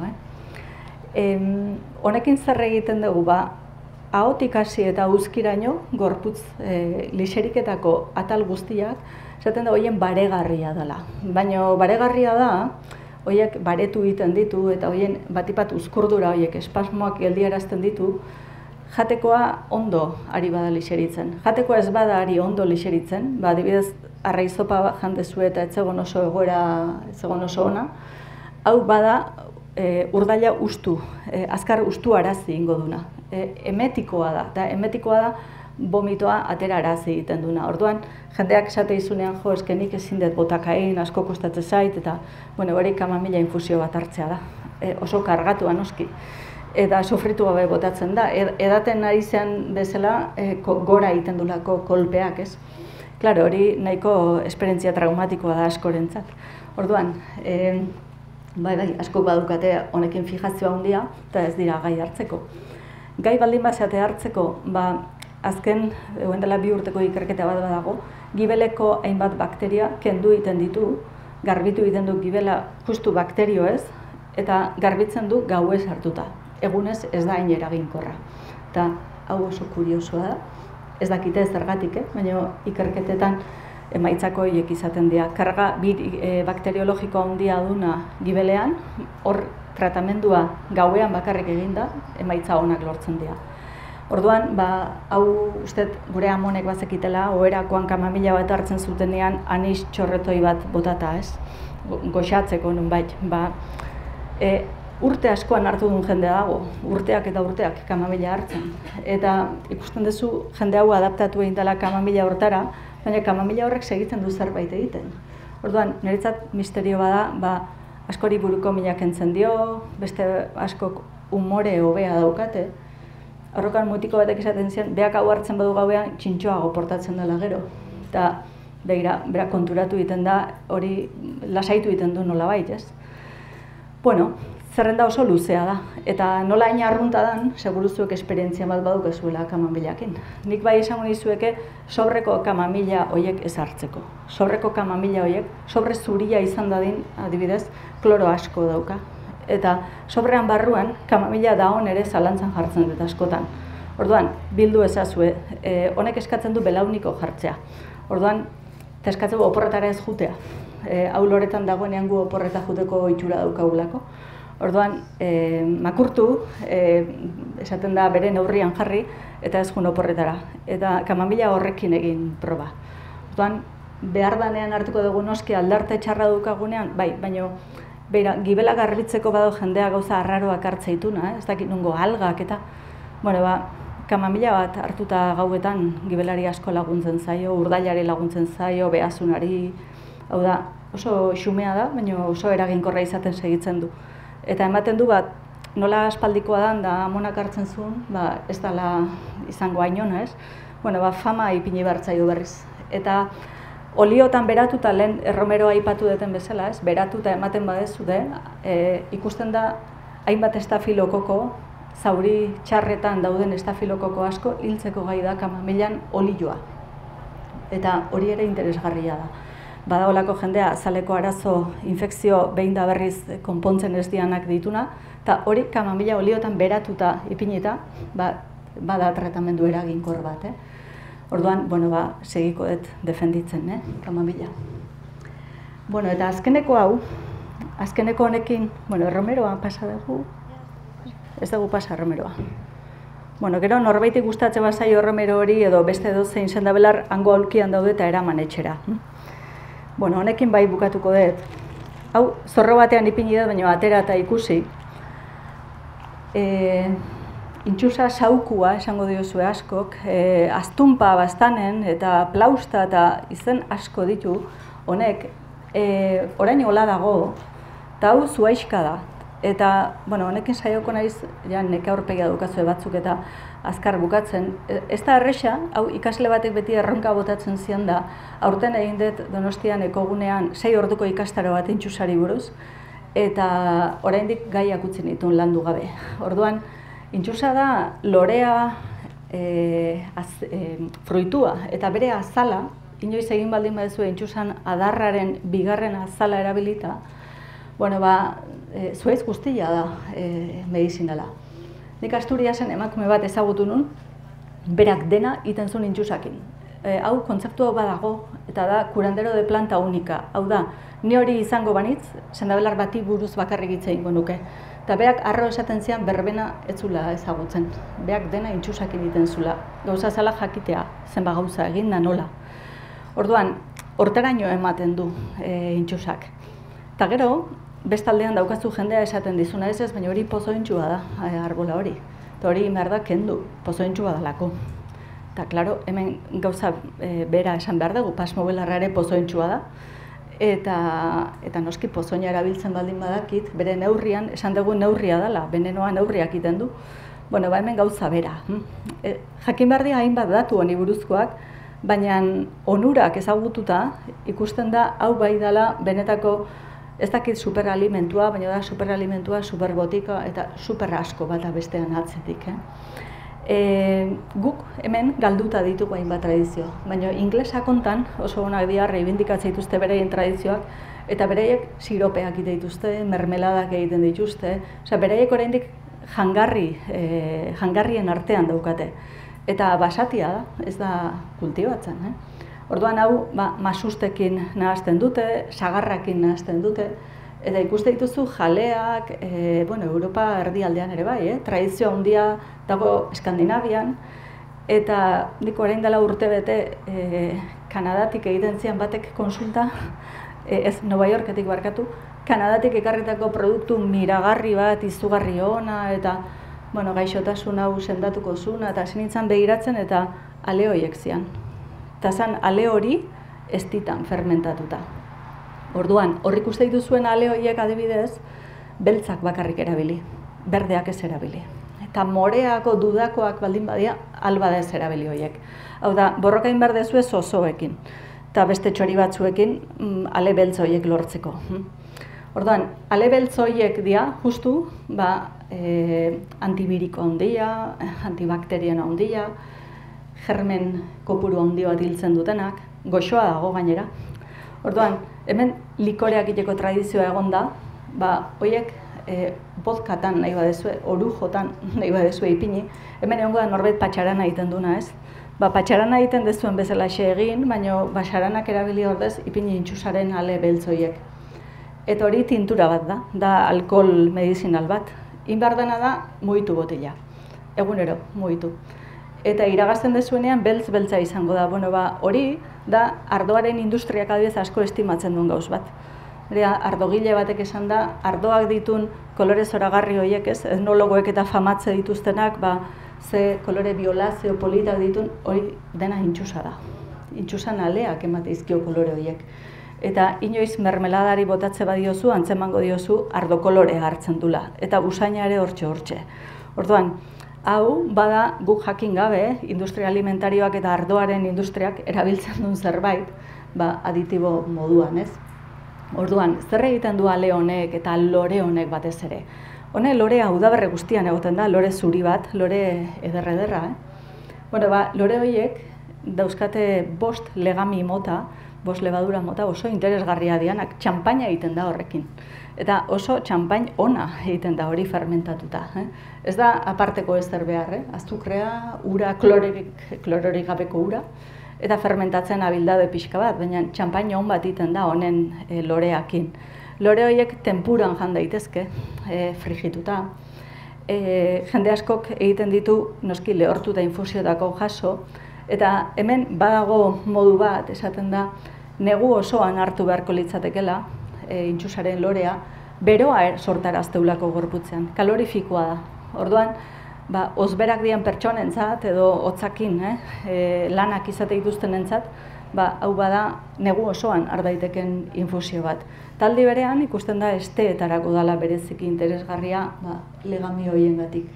S1: Honekin zer egiten dugu, ahotik hasi eta uzkiraino, gorputz lixeriketako atal guztiak, esaten da horien baregarria dela. Baina baregarria da, horiek baretu egiten ditu eta horien batipat uzkurdura horiek espasmoak geldiarazten ditu, jatekoa ondo ari bada lixeritzen. Jatekoa ez bada ari ondo lixeritzen, adibidez arraizopa jandezu eta ez zegoen oso egoera, ez zegoen oso ona, hau bada urdaila ustu, azkar ustu arazi ingo duna. Emetikoa da, eta emetikoa da vomitoa atera arazi egiten duna. Orduan, jendeak esate izunean eskenik ezin dut botakain, asko kostatzen zait, eta hori kamamila infusio bat hartzea da. Oso kargatua noski. Eta sufritu gabe botatzen da. Edaten ari zen bezala gora egiten dulako kolpeak, ez? Klaro, hori nahiko esperientzia traumatikoa da askorentzat. Orduan, asko badukate honekin fijazioa handia, eta ez dira gai hartzeko. Gai baldin bazeate hartzeko, azken, egon dela 2 urteko ikerketa bat badago, gibeleko hainbat bakteria kendu egiten ditu, garbitu egiten du gibela justu bakterio ez, eta garbitzen du gauez hartuta. Egunez ez da hain eraginkorra. Eta hau oso kuriosoa da, ez dakite zergatik, baina ikerketetan emaitzako horiek izaten dira. Karga bakteriologiko handia duna gibelean, hor tratamendua gauean bakarrik eginda, emaitza onak lortzen dira. Orduan, hau uste gure amonek bazekitela, oherakoan kamamila bat hartzen zutenean anis txorretoi bat botata, ez? Goxatzeko nunbait. Urte askoan hartu duen jendea dago, urteak eta urteak kamamila hartzen. Eta ikusten duzu jende hau adaptatu egin dela kamamila hortara, baina kamamila horrek segitzen du zerbait egiten. Orduan, niretzat misterio bada, askori buruko mina kentzen dio, beste askok umore hobea daukate. Horrokan mutiko batek esaten zian, beak hau hartzen badu gauean, txintxoago portatzen dela gero. Eta berak konturatu egiten da, hori lasaitu egiten du nolabait, ez? Bueno, zerrenda oso luzea da. Eta nola hain arrunta dan, seguru zuek esperientzia bat badukezuela kamamilakin. Nik bai esango nizueke, sobreko kamamila horiek ez hartzeko. Sobreko kamamila horiek, sobre zuria izan dadin, adibidez, kloro asko dauka. Eta sobrean barruan, kamamila daon ere zalantzan jartzen dut askotan. Orduan, bildu ezazue, honek eskatzen du belauniko jartzea. Orduan, eskatzen du oporretara ez jutea. Hau loretan dagoenean gu oporreta juteko itxura daukagulako. Orduan, makurtu, esaten da bere neurrian jarri, eta ez jun oporretara. Eta kamamila horrekin egin proba. Orduan, behar danean hartuko dugu noski aldarte txarra daukagunean, bai, baina beira, gibela garbitzeko bado jendea gauza arraroak hartzeituna, ez dakit nungo algak eta, bueno, kamamila bat hartuta gauetan gibelari asko laguntzen zaio, urdailari laguntzen zaio, behazunari, hau da, oso xumea da, baina oso eraginkorra izaten segitzen du. Eta ematen du bat, nola aspaldikoa dan da amonak hartzen zuen, ez dela izango hainona, ez? Bueno, fama ipini bartzaio berriz. Eta oliotan beratuta lehen erromeroa aipatu duten bezala, ez? Beratuta ematen badezu ikusten da hainbat estafilokoko, zauri txarretan dauden estafilokoko asko, hiltzeko gai da kamamilan olioa. Eta hori ere interesgarria da. Badaolako jendea azaleko arazo infekzio behin da berriz konpontzen ez dianak dituna, eta hori kamamila oliotan beratuta ipinita, bada tratamendu eraginkor bat. Orduan, segiko dut defenditzen, kamamila. Bueno, eta azkeneko hau, azkeneko honekin, erromeroa pasa dugu, ez dugu pasa erromeroa. Bueno, gero norbaitik gustatze bazaio erromero hori edo beste dozein sendabelar hango aulkian daude eta eraman etxera. Bueno, honekin bai bukatuko dut. Hau, zorro batean ipini da, baina atera eta ikusi. Intxusa saukua, esango diozue askok, aztunpa bastanen eta plausta eta izen asko ditu, honek, orain hola dago, eta hau zuaiska da. Eta, honekin saioko naiz, neke aurpegia dukazue batzuk eta azkar bukatzen. Ez da erresa, hau ikasle batek beti erronka botatzen zian da, aurten egin dut Donostian ekogunean 6 orduko ikastaro bat intxusari buruz, eta oraindik gaiak utzi nituen landu gabe. Orduan, intxusa da lorea fruitua eta bere azala, inoiz egin baldin badezu intxusan adarraren bigarren azala erabilita, zuhaitz guztia da medizinala. Nik Asturiasen emakume bat ezagutu nun, berak dena iten zuen intxusakin. Hau kontzeptu hau badago, eta da curandero de planta única. Hau da, ni hori izango banitz, sendabelar bati buruz bakarrik hitz egingo nuke. Eta berak arro esaten zian berbena ez zula ezagutzen. Berak dena intxusakin iten zula. Gauza zala jakitea, zenba gauza egin da nola. Orduan, hortaraino ematen du intxusak. Eta gero, bestaldean daukazu jendea esaten dizuna ez, baina hori pozointxua da, arbola hori. Eta hori behar da kendu, pozointxua dalako. Eta, klaro, hemen gauza bera esan behar dugu, pasmobelarra ere pozointxua da. Eta noski pozoina erabiltzen baldin badakit, bere neurrian, esan dugu neurria dela, benenoa neurriak iten du. Hemen gauza bera. Jakin behar dira hainbat datu honi buruzkoak, baina onurak ezagututa ikusten da hau bai dela benetako ez dakit superalimentua, baina da superalimentua, superbotika eta super asko bata bestean atzetik. Guk hemen galduta ditugu hainbat tradizio, baina inglesa kontan oso onak dira reibindikatzen dituzte bereien tradizioak eta bereiek siropeak egiten dituzte, mermeladak egiten dituzte, bereiek oraindik jangarrien artean daukate. Eta basatia da, ez da kultibatzen. Orduan hau masustekin nahazten dute, sagarrakin nahazten dute, eta ikuste dituzu jaleak, Europa erdialdean ere bai, tradizio handia dago Eskandinavian, eta nik orain dela urte bete Kanadatik egiten zian batek konsulta, ez Nova Yorketik barkatu, Kanadatik ekarritako produktu miragarri bat, izugarri ona, eta gaixotasun hau sendatuko zuna, eta zinitzen begiratzen eta ale horiek zian. Eta zan ale hori ez ditan fermentatuta. Orduan, hor ikuste dituzuen ale horiek adibidez, beltzak bakarrik erabili, berdeak ez erabili. Eta moreako dudakoak baldin badia, albada ez erabili horiek. Hau da, borrokain behar dezue zozoekin, eta beste txori batzuekin ale beltz horiek lortzeko. Orduan, ale beltz horiek dira, justu, antibiriko handia, antibakterien handia, germen kopuru handi bat hiltzen dutenak, goxoa dago gainera. Orduan, hemen likoreak iteko tradizioa egon da, horiek vodkatan nahi badezue, orujotan nahi badezue ipini, hemen egongo da norbait patxarana egiten duna, ez? Patxarana egiten dezuen bezalaxe egin, baina basaranak erabili ordez ipini intxusaren ale beltz horiek. Eta hori tintura bat da alkohol medizinal bat. Inbar dena da mugitu botila, egunero mugitu. Eta iragazten dezuenean beltz-beltza izango da. Hori da ardoaren industriak adibidez asko estimatzen duen gauz bat. Ardogile batek esan da, ardoak ditun kolore zoragarri horiek, ez? Etnologoek eta famatze dituztenak, ze kolore biolazio politak ditun, hori dena intxusa da. Intxusan aleak emate izkio kolore horiek. Eta inoiz mermeladari botatze badiozu, antzemango diozu ardo kolore hartzen dula. Eta usaina ere hortxe. Orduan, hau, bada guk jakin gabe, industria alimentarioak eta ardoaren industriak erabiltzen duen zerbait, aditibo moduan, ez? Orduan, zer egiten du ale honek eta lore honek batez ere? Hone lorea udaberre guztian egoten da, lore zuri bat, lore ederra. Lore horiek dauzkate 5 legami mota, 5 lebadura mota oso interesgarria dianak, txampaina egiten da horrekin. Eta oso txampain ona egiten da hori fermentatuta. Ez da aparteko ezer behar, azukrea, ura, klororik gabeko ura, eta fermentatzen abildade pixka bat, baina txampain on bat egiten da honen loreakin. Lore horiek tempuran jan daitezke, frigituta. Jende askok egiten ditu noski lehortuta infusiotako jaso, eta hemen badago modu bat, esaten da, negu osoan hartu beharko litzatekela, intxusaren lorea, beroa sortarazteulako gorputzean, kalorifikoa da. Orduan, ozberak dian pertsonentzat edo hotzakin lanak izate dituztenentzat, hau bada negu osoan har daiteken infusio bat. Taldi berean ikusten da esteetarako dala bereziki interesgarria legami horiengatik.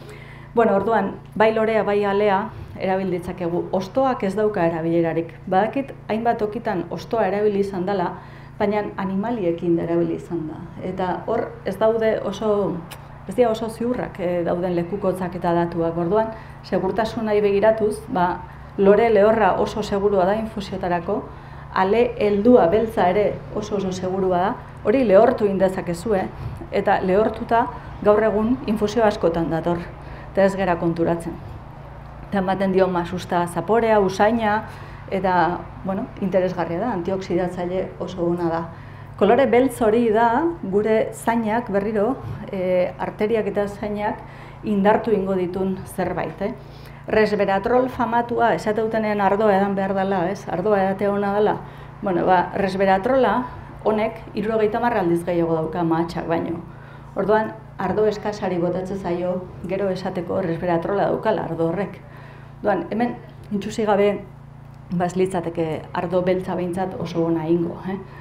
S1: Orduan, bai lorea, bai alea erabil ditzakegu. Ostoak ez dauka erabilerarik. Badakit hainbat tokitan ostoa erabili izan dela, baina animaliekin da erabili izan da. Eta hor ez daude ez dira oso ziurrak dauden lekukotzak eta datuak. Orduan, segurtasun nahi begiratuz, lore lehorra oso segurua da infusiotarako, ale heldua beltza ere oso segurua da, hori lehortu indezakezue, eta lehortuta gaur egun infusio askotan dator, eta ez gera konturatzen. Eta ematen dio masusta zaporea, usaina, eta, interesgarria da, antioksidatzaile oso ona da. Kolore beltz hori da, gure zainak berriro, arteriak eta zainak indartu ingo ditun zerbait. Resveratrol famatua, esateutenean ardoa edan behar dela, ardoa edate hona dela. Resveratrola honek 70 aldiz gehiago dauka mahatxak baino. Orduan, ardo eskasari botatzen zaio, gero esateko resveratrola daukala ardo horrek. Orduan, hemen intxusi gabe ez litzateke ardo beltza behintzat oso ona ingo.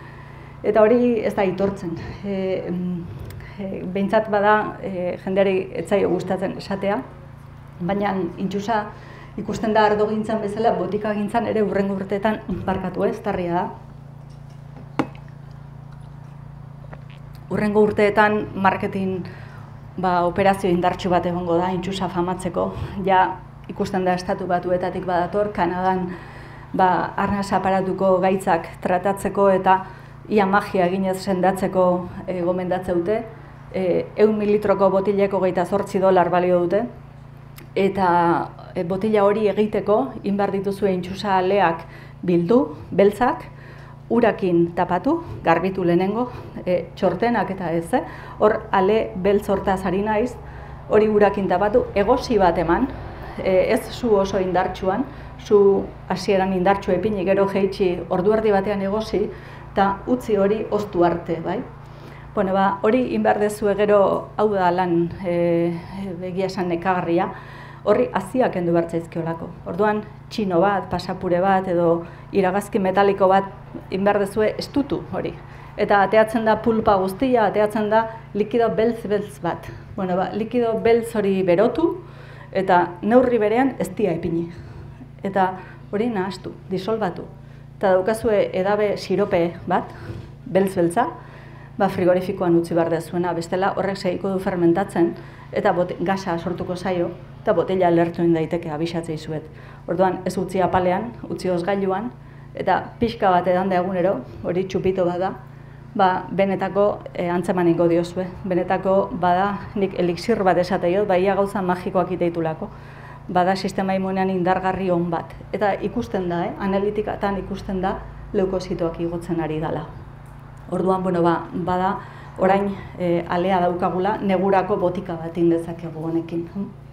S1: Eta hori ez da aitortzen. Behintzat bada jendeari ez zaio gustatzen esatea, baina intxusa ikusten da ardo gintzan bezala, botika gintzan ere hurrengo urteetan barkatu tarria da. Hurrengo urteetan marketing operazio indartsu bat egongo da intxusa famatzeko. Ja ikusten da estatu batuetatik badator, Kanadan arnas aparatuko gaitzak tratatzeko eta ia magia eginez sendatzeko gomendatze dute. 100 mililitroko botileko $28 balio dute, eta botila hori egiteko inbar dituzue intxusa aleak bildu, beltzak, urakin tapatu, garbitu lehenengo, txortenak eta ez, hor ale beltz hortaz ari naiz, hori urakin tapatu, egosi bat eman, ez zu oso indartsuan, zu hasieran indartsu epini, gero jeitsi ordu erdi batean egosi, eta utzi hori oztu arte, bai? Bueno, hori inbar dezue gero, hau da lan egia esan nekagarria, horri haziak kendu bertzaizkiolako. Orduan, txino bat, pasapure bat, edo iragazki metaliko bat inbar dezue estutu hori. Eta ateatzen da pulpa guztia, ateatzen da likido beltz bat. Bueno, likido beltz hori berotu, eta neurri berean ez dia epini. Eta hori nahastu, disolbatu. Eta daukazue edabe sirope bat, beltz-beltza, frigorifikoan utzi behar dezuena, bestela horrek segiko du fermentatzen, eta gasa sortuko zaio, eta botella lertu daiteke abisatzei zuet. Orduan ez utzi apalean, utzi ozgailuan, eta pixka bat edan da egunero, hori txupito bada, benetako antzemaniko diozue. Benetako bada, nik elixir bat esateiot, ia gauza magikoak iteitulako. Bada sistema immunean indargarri on bat. Eta ikusten da, analitikatan ikusten da, leukozitoak igotzen ari dela. Orduan, bada, orain alea daukagula, negurako botika bat indezakegu honekin.